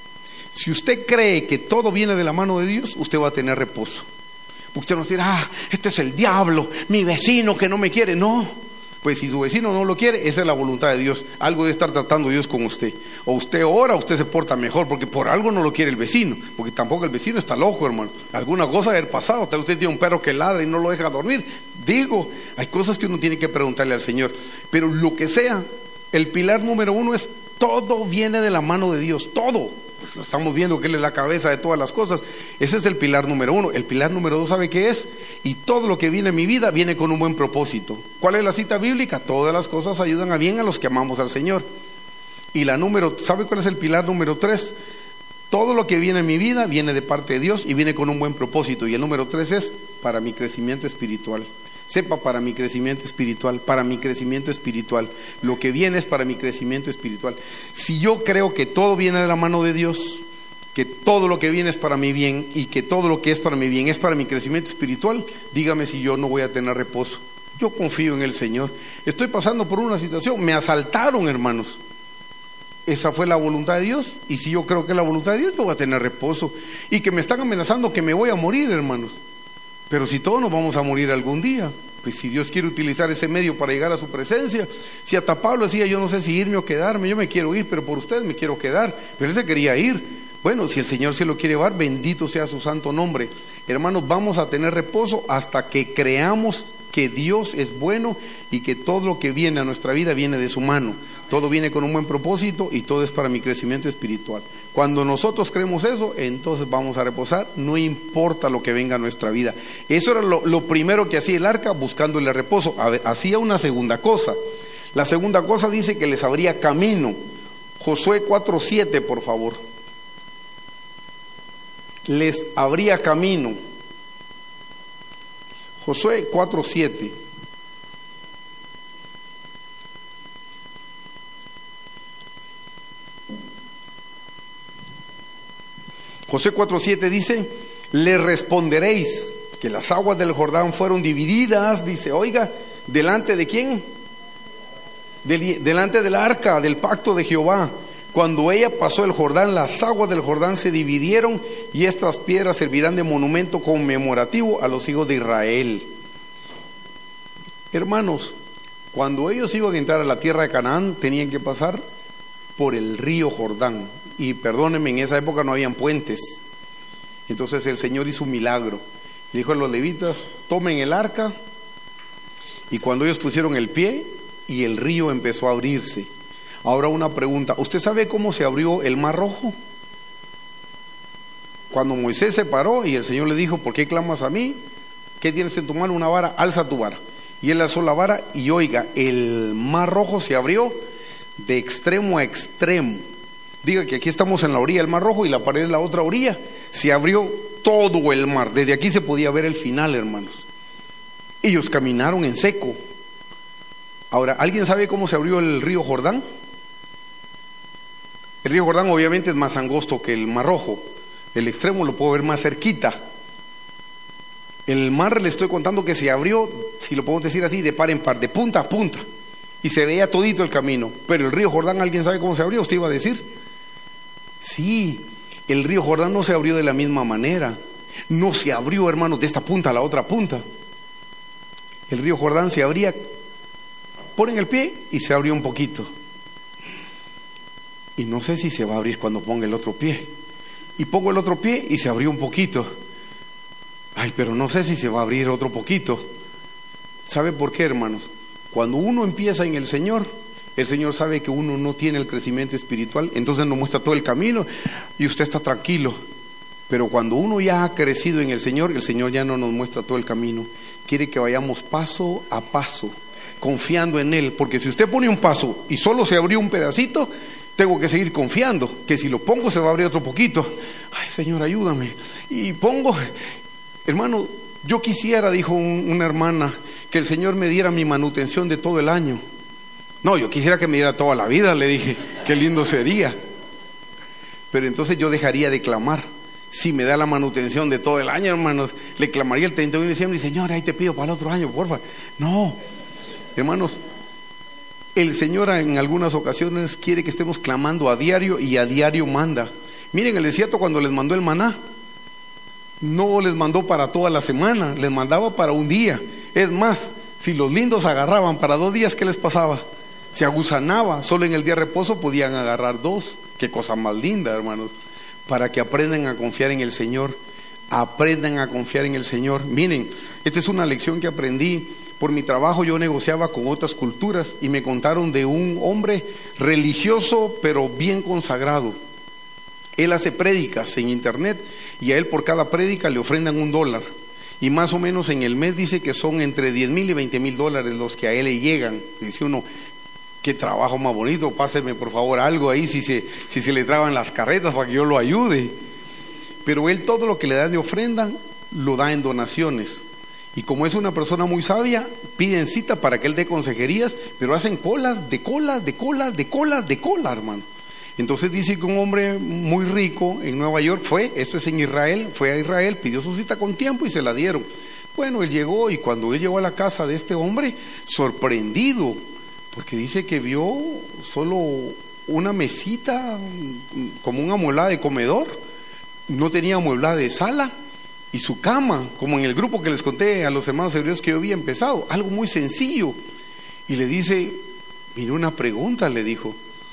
Si usted cree que todo viene de la mano de Dios, usted va a tener reposo. Usted no dirá, este es el diablo, mi vecino que no me quiere. No, pues si su vecino no lo quiere, esa es la voluntad de Dios. Algo debe estar tratando Dios con usted. O usted ora, usted se porta mejor, porque por algo no lo quiere el vecino. Porque tampoco el vecino está loco, hermano. Alguna cosa debe haber pasado. Tal vez usted tiene un perro que ladra y no lo deja dormir. Digo, hay cosas que uno tiene que preguntarle al Señor. Pero lo que sea, el pilar número 1 es: todo viene de la mano de Dios, todo. Pues lo estamos viendo que Él es la cabeza de todas las cosas. Ese es el pilar número 1. El pilar número 2, ¿sabe qué es? Y todo lo que viene en mi vida viene con un buen propósito. ¿Cuál es la cita bíblica? Todas las cosas ayudan a bien a los que amamos al Señor. Y ¿sabe cuál es el pilar número 3? Todo lo que viene en mi vida viene de parte de Dios y viene con un buen propósito. Y el número 3 es para mi crecimiento espiritual. Sepa, para mi crecimiento espiritual, para mi crecimiento espiritual. Lo que viene es para mi crecimiento espiritual. Si yo creo que todo viene de la mano de Dios, que todo lo que viene es para mi bien y que todo lo que es para mi bien es para mi crecimiento espiritual, dígame si yo no voy a tener reposo. Yo confío en el Señor. Estoy pasando por una situación, me asaltaron, hermanos. Esa fue la voluntad de Dios, y si yo creo que es la voluntad de Dios, yo voy a tener reposo. Y que me están amenazando que me voy a morir, hermanos. Pero si todos nos vamos a morir algún día, pues si Dios quiere utilizar ese medio para llegar a su presencia. Si hasta Pablo decía, yo no sé si irme o quedarme, yo me quiero ir, pero por ustedes me quiero quedar. Pero él se quería ir. Bueno, si el Señor se lo quiere llevar, bendito sea su santo nombre. Hermanos, vamos a tener reposo hasta que creamos que Dios es bueno y que todo lo que viene a nuestra vida viene de su mano. Todo viene con un buen propósito y todo es para mi crecimiento espiritual. Cuando nosotros creemos eso, entonces vamos a reposar, no importa lo que venga a nuestra vida. Eso era lo primero que hacía el arca, buscándole reposo. Hacía una segunda cosa. La segunda cosa dice que les abría camino. Josué 4:7, por favor. Les abría camino. Josué 4:7. Josué 4:7 dice: le responderéis que las aguas del Jordán fueron divididas, dice, oiga, ¿delante de quién? Delante del arca del pacto de Jehová. Cuando ella pasó el Jordán, las aguas del Jordán se dividieron, y estas piedras servirán de monumento conmemorativo a los hijos de Israel. Hermanos, cuando ellos iban a entrar a la tierra de Canaán, tenían que pasar por el río Jordán. Y perdónenme, en esa época no habían puentes. Entonces el Señor hizo un milagro. Le dijo a los levitas: tomen el arca. Y cuando ellos pusieron el pie, y el río empezó a abrirse. Ahora una pregunta: ¿usted sabe cómo se abrió el Mar Rojo? Cuando Moisés se paró y el Señor le dijo: ¿por qué clamas a mí? ¿Qué tienes en tu mano? Una vara, alza tu vara. Y él alzó la vara, y oiga, el Mar Rojo se abrió de extremo a extremo. Diga que aquí estamos en la orilla del Mar Rojo y la pared es la otra orilla. Se abrió todo el mar. Desde aquí se podía ver el final, hermanos. Ellos caminaron en seco. Ahora, ¿alguien sabe cómo se abrió el río Jordán? El río Jordán obviamente es más angosto que el Mar Rojo. El extremo lo puedo ver más cerquita. El mar, le estoy contando que se abrió, si lo podemos decir así, de par en par, de punta a punta. y se veía todito el camino. Pero el río Jordán, ¿alguien sabe cómo se abrió? ¿Usted iba a decir? Sí, el río Jordán no se abrió de la misma manera. No se abrió, hermanos, de esta punta a la otra punta. El río Jordán se abría, ponen el pie y se abrió un poquito. Y no sé si se va a abrir cuando ponga el otro pie. Y pongo el otro pie y se abrió un poquito. Ay, pero no sé si se va a abrir otro poquito. ¿Sabe por qué, hermanos? Cuando uno empieza en el Señor sabe que uno no tiene el crecimiento espiritual, entonces nos muestra todo el camino y usted está tranquilo. Pero cuando uno ya ha crecido en el Señor ya no nos muestra todo el camino. Quiere que vayamos paso a paso, confiando en Él. Porque si usted pone un paso y solo se abrió un pedacito, tengo que seguir confiando, que si lo pongo se va a abrir otro poquito. Ay, Señor, ayúdame. Y pongo, hermano, yo quisiera, dijo una hermana, que el Señor me diera mi manutención de todo el año. No, yo quisiera que me diera toda la vida, le dije, qué lindo sería. Pero entonces yo dejaría de clamar. Si me da la manutención de todo el año, hermanos, le clamaría el 31 de diciembre y Señor, ahí te pido para el otro año, porfa. No, hermanos, el Señor en algunas ocasiones quiere que estemos clamando a diario y a diario manda. Miren, el desierto cuando les mandó el maná, no les mandó para toda la semana, les mandaba para un día. Es más, si los lindos agarraban para 2 días, ¿qué les pasaba? Se agusanaba, solo en el día de reposo podían agarrar 2. Qué cosa más linda, hermanos. Para que aprendan a confiar en el Señor, aprendan a confiar en el Señor. Miren, esta es una lección que aprendí. Por mi trabajo yo negociaba con otras culturas y me contaron de un hombre religioso pero bien consagrado. Él hace prédicas en internet y a él por cada prédica le ofrendan $1. Y más o menos en el mes dice que son entre $10,000 y $20,000 los que a él le llegan. Dice uno, qué trabajo más bonito, páseme por favor algo ahí si se le traban las carretas para que yo lo ayude. Pero él todo lo que le da de ofrenda lo da en donaciones. Y como es una persona muy sabia, piden cita para que él dé consejerías, pero hacen colas, hermano. Entonces dice que un hombre muy rico en Nueva York esto es en Israel, fue a Israel, pidió su cita con tiempo y se la dieron. Bueno, él llegó y cuando él llegó a la casa de este hombre, sorprendido, porque dice que vio solo una mesita, como una amueblada de comedor, no tenía amueblada de sala, y su cama, como en el grupo que les conté a los hermanos hebreos que yo había empezado, algo muy sencillo. Y le dice, mire, una pregunta, le dijo,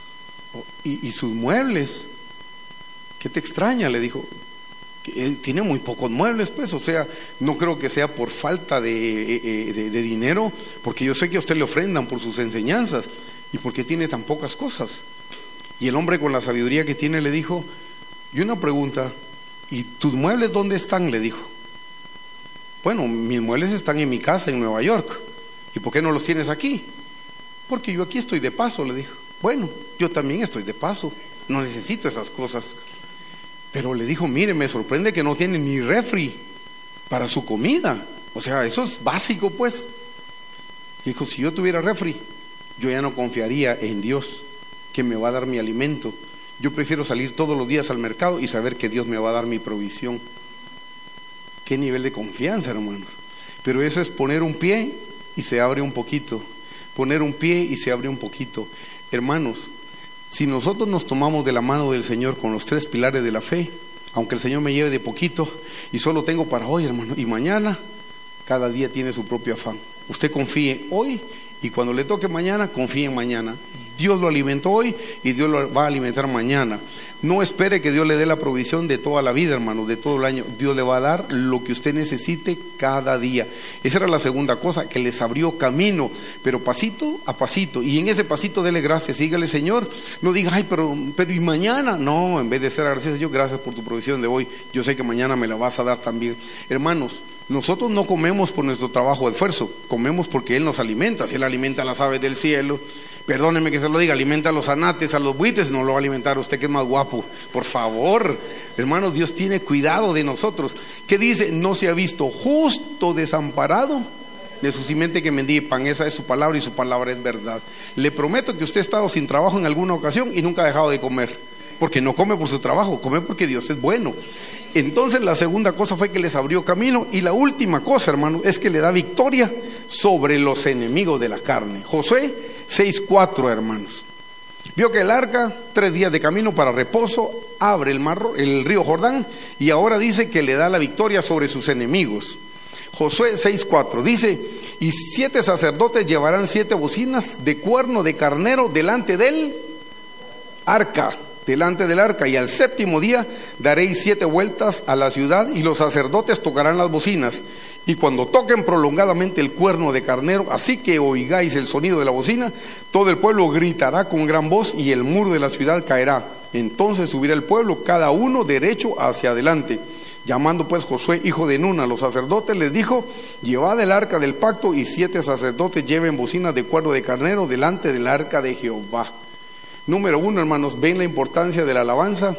¿y sus muebles? ¿Qué te extraña? Le dijo, tiene muy pocos muebles, pues, o sea, no creo que sea por falta de dinero, porque yo sé que a usted le ofrendan por sus enseñanzas, ¿y por qué tiene tan pocas cosas? Y el hombre con la sabiduría que tiene le dijo, y una pregunta, ¿y tus muebles dónde están? Le dijo. Bueno, mis muebles están en mi casa en Nueva York. ¿Y por qué no los tienes aquí? Porque yo aquí estoy de paso, le dijo. Bueno, yo también estoy de paso, no necesito esas cosas. Pero le dijo, mire, me sorprende que no tiene ni refri para su comida. O sea, eso es básico, pues. Dijo, si yo tuviera refri, yo ya no confiaría en Dios, que me va a dar mi alimento. Yo prefiero salir todos los días al mercado y saber que Dios me va a dar mi provisión. Qué nivel de confianza, hermanos. Pero eso es poner un pie y se abre un poquito. Poner un pie y se abre un poquito. Hermanos, si nosotros nos tomamos de la mano del Señor con los 3 pilares de la fe, aunque el Señor me lleve de poquito y solo tengo para hoy, hermano, y mañana, cada día tiene su propio afán. Usted confíe hoy y cuando le toque mañana, confíe en mañana. Dios lo alimentó hoy y Dios lo va a alimentar mañana. No espere que Dios le dé la provisión de toda la vida, hermano, de todo el año. Dios le va a dar lo que usted necesite cada día. Esa era la segunda cosa, que les abrió camino, pero pasito a pasito. Y en ese pasito dele gracias, dígale, Señor, no diga, ay, pero y mañana. No, en vez de ser agradecido, Señor, gracias por tu provisión de hoy. Yo sé que mañana me la vas a dar también. Hermanos, nosotros no comemos por nuestro trabajo de esfuerzo, comemos porque Él nos alimenta. Si Él alimenta a las aves del cielo, perdóneme que se lo diga, alimenta a los anates, a los buitres, no lo va a alimentar usted que es más guapo. Por favor, hermanos, Dios tiene cuidado de nosotros. ¿Qué dice? No se ha visto justo desamparado de su simiente que mendigue pan. Esa es su palabra y su palabra es verdad. Le prometo que usted ha estado sin trabajo en alguna ocasión y nunca ha dejado de comer, porque no come por su trabajo, come porque Dios es bueno. Entonces la segunda cosa fue que les abrió camino, y la última cosa, hermano, es que le da victoria sobre los enemigos de la carne. Josué 6:4, hermanos. Vio que el arca, 3 días de camino para reposo, abre el río Jordán, y ahora dice que le da la victoria sobre sus enemigos. Josué 6:4 dice: y 7 sacerdotes llevarán 7 bocinas de cuerno de carnero delante del arca, y al 7º día daréis 7 vueltas a la ciudad, y los sacerdotes tocarán las bocinas, y cuando toquen prolongadamente el cuerno de carnero, así que oigáis el sonido de la bocina, todo el pueblo gritará con gran voz, y el muro de la ciudad caerá. Entonces subirá el pueblo, cada uno derecho hacia adelante. Llamando pues Josué, hijo de Nun, a los sacerdotes, les dijo: llevad el arca del pacto, y 7 sacerdotes lleven bocinas de cuerno de carnero delante del arca de Jehová. Número 1, hermanos, ven la importancia de la alabanza.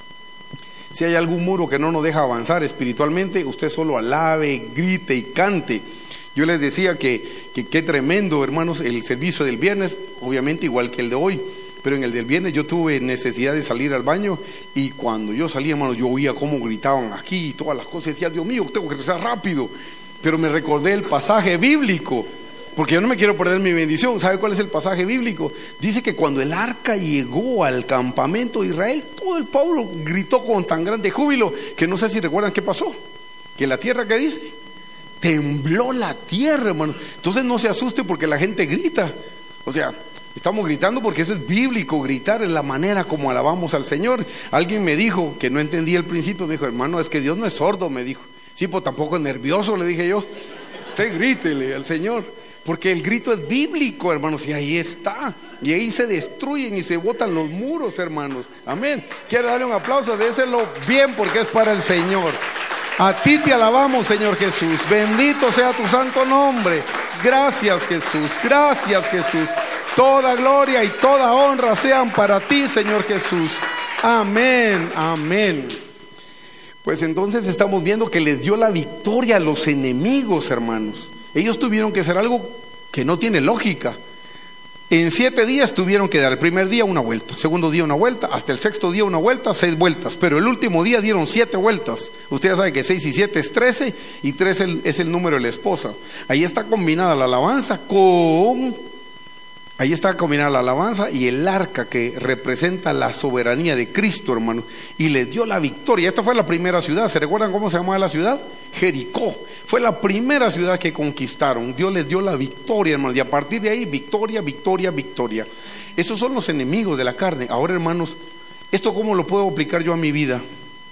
Si hay algún muro que no nos deja avanzar espiritualmente, usted solo alabe, grite y cante. Yo les decía que qué tremendo, hermanos, el servicio del viernes, obviamente igual que el de hoy, pero en el del viernes yo tuve necesidad de salir al baño, y cuando yo salía, hermanos, yo oía cómo gritaban aquí y todas las cosas, y decía: Dios mío, tengo que rezar rápido. Pero me recordé el pasaje bíblico, porque yo no me quiero perder mi bendición. ¿Sabe cuál es el pasaje bíblico? Dice que cuando el arca llegó al campamento de Israel, todo el pueblo gritó con tan grande júbilo, que no sé si recuerdan qué pasó. Que la tierra, ¿qué dice? Tembló la tierra, hermano. Entonces no se asuste porque la gente grita. O sea, estamos gritando porque eso es bíblico. Gritar es la manera como alabamos al Señor. Alguien me dijo, que no entendía el principio, me dijo: hermano, es que Dios no es sordo, me dijo. Sí, pues tampoco es nervioso, le dije yo. Usted grítele al Señor, porque el grito es bíblico, hermanos, y ahí está. Y ahí se destruyen y se botan los muros, hermanos. Amén. Quiero darle un aplauso, déselo bien, porque es para el Señor. A ti te alabamos, Señor Jesús. Bendito sea tu santo nombre. Gracias, Jesús. Gracias, Jesús. Toda gloria y toda honra sean para ti, Señor Jesús. Amén, amén. Pues entonces estamos viendo que les dio la victoria a los enemigos, hermanos. Ellos tuvieron que hacer algo que no tiene lógica. En 7 días tuvieron que dar: el primer día una vuelta, segundo día una vuelta, hasta el 6º día una vuelta, 6 vueltas. Pero el último día dieron 7 vueltas. Usted ya sabe que 6 y 7 es 13, y 3 es el número de la esposa. Ahí está combinada la alabanza y el arca, que representa la soberanía de Cristo, hermano, y les dio la victoria. Esta fue la primera ciudad. ¿Se recuerdan cómo se llamaba la ciudad? Jericó. Fue la primera ciudad que conquistaron. Dios les dio la victoria, hermanos, y a partir de ahí, victoria, victoria, victoria. Esos son los enemigos de la carne. Ahora, hermanos, ¿esto cómo lo puedo aplicar yo a mi vida?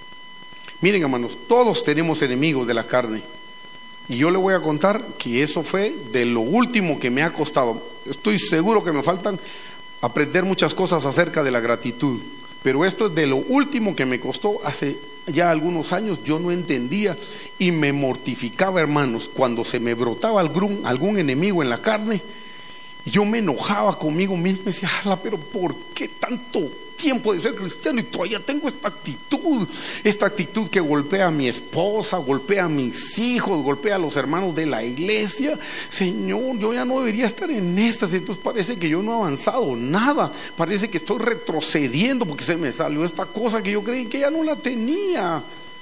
Miren, hermanos, todos tenemos enemigos de la carne. Y yo le voy a contar que eso fue de lo último que me ha costado. Estoy seguro que me faltan aprender muchas cosas acerca de la gratitud, pero esto es de lo último que me costó. Hace ya algunos años yo no entendía y me mortificaba, hermanos, cuando se me brotaba algún enemigo en la carne. Yo me enojaba conmigo mismo y decía: pero ¿por qué tanto tiempo de ser cristiano y todavía tengo esta actitud que golpea a mi esposa, golpea a mis hijos, golpea a los hermanos de la iglesia? Señor, yo ya no debería estar en estas. Entonces parece que yo no he avanzado nada, parece que estoy retrocediendo porque se me salió esta cosa que yo creí que ya no la tenía.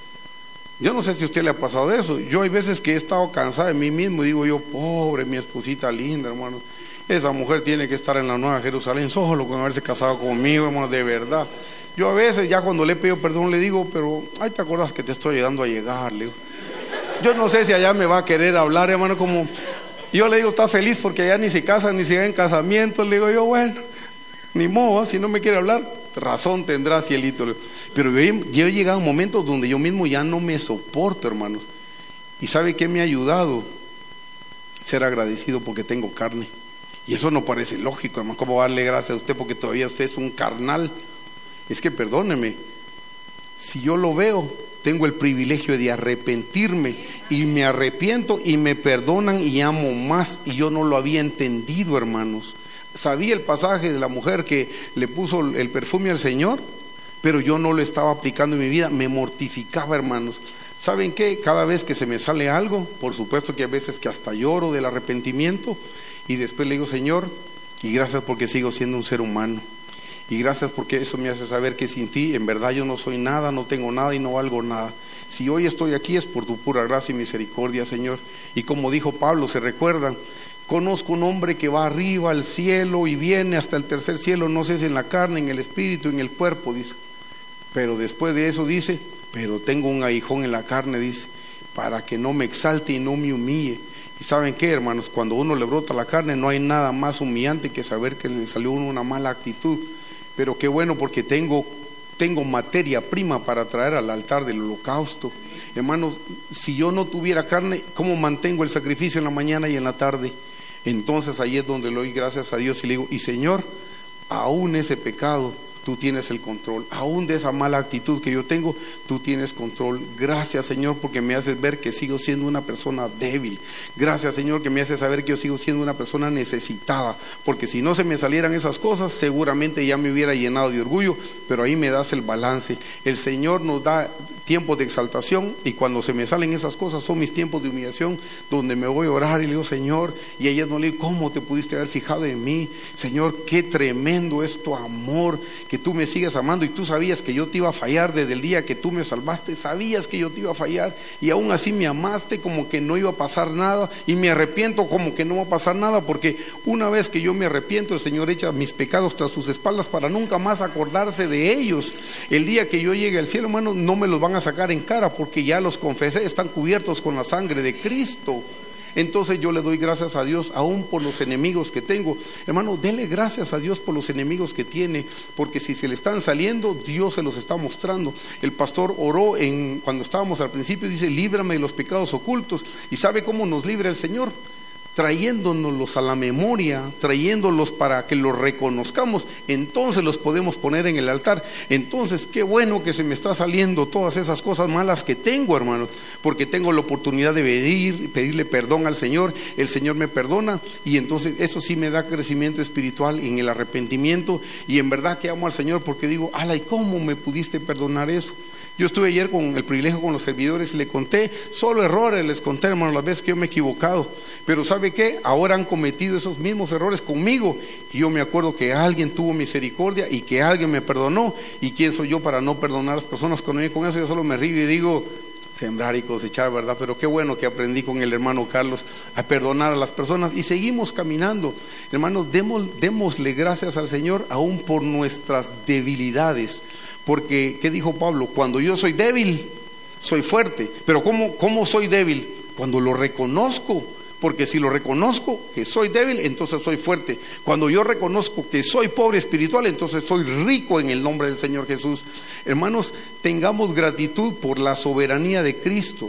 Yo no sé si a usted le ha pasado eso. Yo hay veces que he estado cansada de mí mismo y digo yo: pobre mi esposita linda, hermano, esa mujer tiene que estar en la Nueva Jerusalén solo con haberse casado conmigo, hermano, de verdad. Yo a veces ya cuando le pido perdón le digo: pero ay, ¿te acuerdas que te estoy ayudando a llegar? Le digo. Yo no sé si allá me va a querer hablar, hermano, como yo le digo: está feliz porque allá ni se casan ni se dan en casamiento. Le digo yo: bueno, ni modo, si no me quiere hablar, razón tendrá, cielito. Pero yo he llegado a momentos donde yo mismo ya no me soporto, hermanos. ¿Y sabe qué me ha ayudado? Ser agradecido porque tengo carne. Y eso no parece lógico, hermano. ¿Cómo va a darle gracias a usted porque todavía usted es un carnal? Es que perdóneme, si yo lo veo, tengo el privilegio de arrepentirme, y me arrepiento y me perdonan y amo más. Y yo no lo había entendido, hermanos. Sabía el pasaje de la mujer que le puso el perfume al Señor, pero yo no lo estaba aplicando en mi vida. Me mortificaba, hermanos. ¿Saben qué? Cada vez que se me sale algo, por supuesto que hay veces que hasta lloro del arrepentimiento, y después le digo: Señor, y gracias porque sigo siendo un ser humano, y gracias porque eso me hace saber que sin ti en verdad yo no soy nada, no tengo nada y no valgo nada. Si hoy estoy aquí es por tu pura gracia y misericordia, Señor. Y como dijo Pablo, se recuerdan Conozco un hombre que va arriba al cielo y viene hasta el tercer cielo, no sé si en la carne, en el espíritu, en el cuerpo, dice. Pero después de eso dice, pero tengo un aguijón en la carne, dice, para que no me exalte y no me humille. Y ¿saben qué, hermanos? Cuando uno le brota la carne, no hay nada más humillante que saber que le salió a uno una mala actitud. Pero qué bueno, porque tengo materia prima para traer al altar del holocausto. Hermanos, si yo no tuviera carne, ¿cómo mantengo el sacrificio en la mañana y en la tarde? Entonces ahí es donde le doy gracias a Dios y le digo, y Señor, aún ese pecado, tú tienes el control. Aún de esa mala actitud que yo tengo, tú tienes control. Gracias, Señor, porque me haces ver que sigo siendo una persona débil. Gracias, Señor, que me haces saber que yo sigo siendo una persona necesitada, porque si no se me salieran esas cosas, seguramente ya me hubiera llenado de orgullo, pero ahí me das el balance. El Señor nos da tiempos de exaltación, y cuando se me salen esas cosas son mis tiempos de humillación, donde me voy a orar y le digo, Señor, y ella no le digo, ¿cómo te pudiste haber fijado en mí? Señor, qué tremendo es tu amor, que tú me sigues amando, y tú sabías que yo te iba a fallar desde el día que tú me salvaste, sabías que yo te iba a fallar, y aún así me amaste como que no iba a pasar nada, y me arrepiento como que no va a pasar nada, porque una vez que yo me arrepiento, el Señor echa mis pecados tras sus espaldas para nunca más acordarse de ellos. El día que yo llegue al cielo, hermano, no me los van a sacar en cara, porque ya los confesé, están cubiertos con la sangre de Cristo. Entonces yo le doy gracias a Dios aún por los enemigos que tengo. Hermano, dele gracias a Dios por los enemigos que tiene, porque si se le están saliendo, Dios se los está mostrando. El pastor oró cuando estábamos al principio, dice, líbrame de los pecados ocultos. ¿Y sabe cómo nos libra el Señor? Trayéndonos a la memoria, trayéndolos para que los reconozcamos, entonces los podemos poner en el altar. Entonces, qué bueno que se me está saliendo todas esas cosas malas que tengo, hermano, porque tengo la oportunidad de venir y pedirle perdón al Señor, el Señor me perdona, y entonces eso sí me da crecimiento espiritual en el arrepentimiento, y en verdad que amo al Señor, porque digo, ala, ¿y cómo me pudiste perdonar eso? Yo estuve ayer con el privilegio con los servidores y le conté, solo errores les conté, hermano, las veces que yo me he equivocado. Pero ¿sabe qué? Ahora han cometido esos mismos errores conmigo. Y yo me acuerdo que alguien tuvo misericordia y que alguien me perdonó. ¿Y quién soy yo para no perdonar a las personas? Cuando yo con eso yo solo me río y digo, sembrar y cosechar, ¿verdad? Pero qué bueno que aprendí con el hermano Carlos a perdonar a las personas y seguimos caminando. Hermanos, démosle gracias al Señor aún por nuestras debilidades. Porque, ¿qué dijo Pablo? Cuando yo soy débil, soy fuerte. Pero ¿cómo soy débil? Cuando lo reconozco. Porque si lo reconozco que soy débil, entonces soy fuerte. Cuando yo reconozco que soy pobre espiritual, entonces soy rico en el nombre del Señor Jesús. Hermanos, tengamos gratitud por la soberanía de Cristo.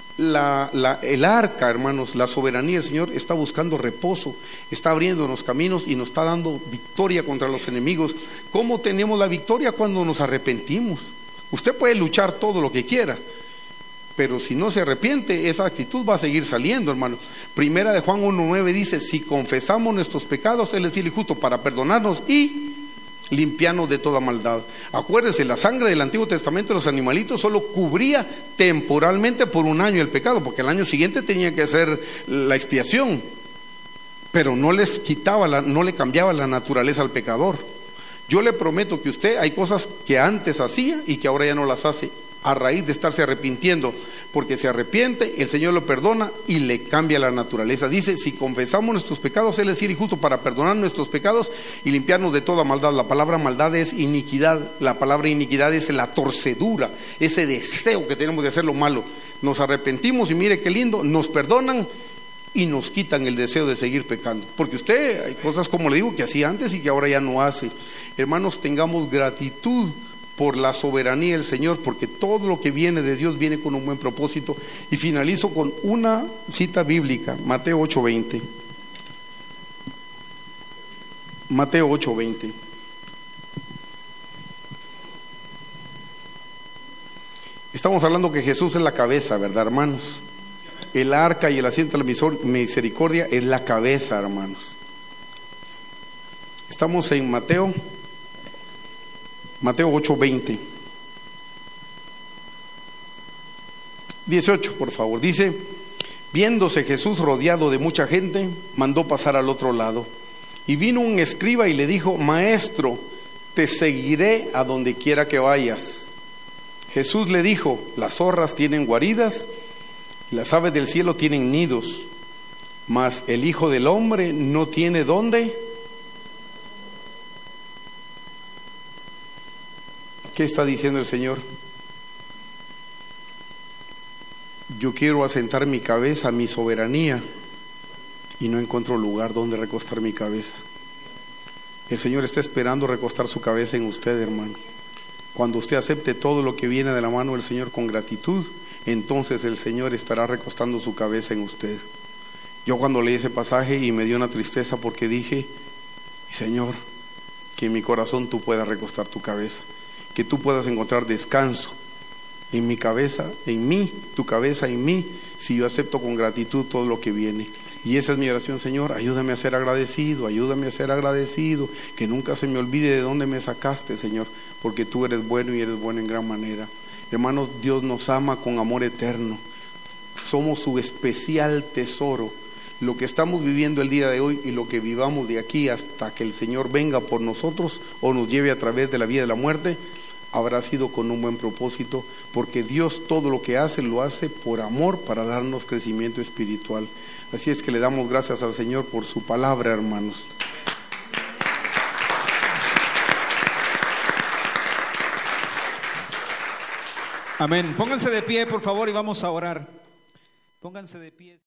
El arca, hermanos, la soberanía del Señor está buscando reposo, está abriéndonos caminos y nos está dando victoria contra los enemigos. ¿Cómo tenemos la victoria? Cuando nos arrepentimos. Usted puede luchar todo lo que quiera, pero si no se arrepiente, esa actitud va a seguir saliendo, hermano. Primera de Juan 1:9 dice, si confesamos nuestros pecados, Él es fiel y justo para perdonarnos y limpiarnos de toda maldad. Acuérdense, la sangre del Antiguo Testamento de los animalitos solo cubría temporalmente por un año el pecado, porque el año siguiente tenía que hacer la expiación, pero no les quitaba, no le cambiaba la naturaleza al pecador. Yo le prometo que usted, hay cosas que antes hacía y que ahora ya no las hace, a raíz de estarse arrepintiendo, porque se arrepiente, el Señor lo perdona y le cambia la naturaleza. Dice, si confesamos nuestros pecados, Él es fiel y justo para perdonar nuestros pecados y limpiarnos de toda maldad. La palabra maldad es iniquidad, la palabra iniquidad es la torcedura, ese deseo que tenemos de hacer lo malo. Nos arrepentimos y mire qué lindo, nos perdonan y nos quitan el deseo de seguir pecando, porque usted, hay cosas como le digo que hacía antes y que ahora ya no hace. Hermanos, tengamos gratitud por la soberanía del Señor, porque todo lo que viene de Dios viene con un buen propósito. Y finalizo con una cita bíblica, Mateo 8:20. Mateo 8:20. Estamos hablando que Jesús es la cabeza, ¿verdad, hermanos? El arca y el asiento de la misericordia es la cabeza, hermanos. Estamos en Mateo 8:20. 18, por favor. Dice, viéndose Jesús rodeado de mucha gente, mandó pasar al otro lado. Y vino un escriba y le dijo, Maestro, te seguiré a donde quiera que vayas. Jesús le dijo, las zorras tienen guaridas y las aves del cielo tienen nidos, mas el Hijo del Hombre no tiene dónde. ¿Qué está diciendo el Señor? Yo quiero asentar mi cabeza a mi soberanía y no encuentro lugar donde recostar mi cabeza. El Señor está esperando recostar su cabeza en usted, hermano. Cuando usted acepte todo lo que viene de la mano del Señor con gratitud, entonces el Señor estará recostando su cabeza en usted. Yo cuando leí ese pasaje y me dio una tristeza porque dije, Señor, que en mi corazón tú puedas recostar tu cabeza, que tú puedas encontrar descanso en mi cabeza, en mí, tu cabeza en mí, si yo acepto con gratitud todo lo que viene. Y esa es mi oración, Señor, ayúdame a ser agradecido, que nunca se me olvide de dónde me sacaste, Señor, porque tú eres bueno y eres bueno en gran manera. Hermanos, Dios nos ama con amor eterno, somos su especial tesoro. Lo que estamos viviendo el día de hoy y lo que vivamos de aquí hasta que el Señor venga por nosotros o nos lleve a través de la vida de la muerte, habrá sido con un buen propósito, porque Dios todo lo que hace, lo hace por amor, para darnos crecimiento espiritual. Así es que le damos gracias al Señor por su palabra, hermanos. Amén. Pónganse de pie, por favor, y vamos a orar. Pónganse de pie.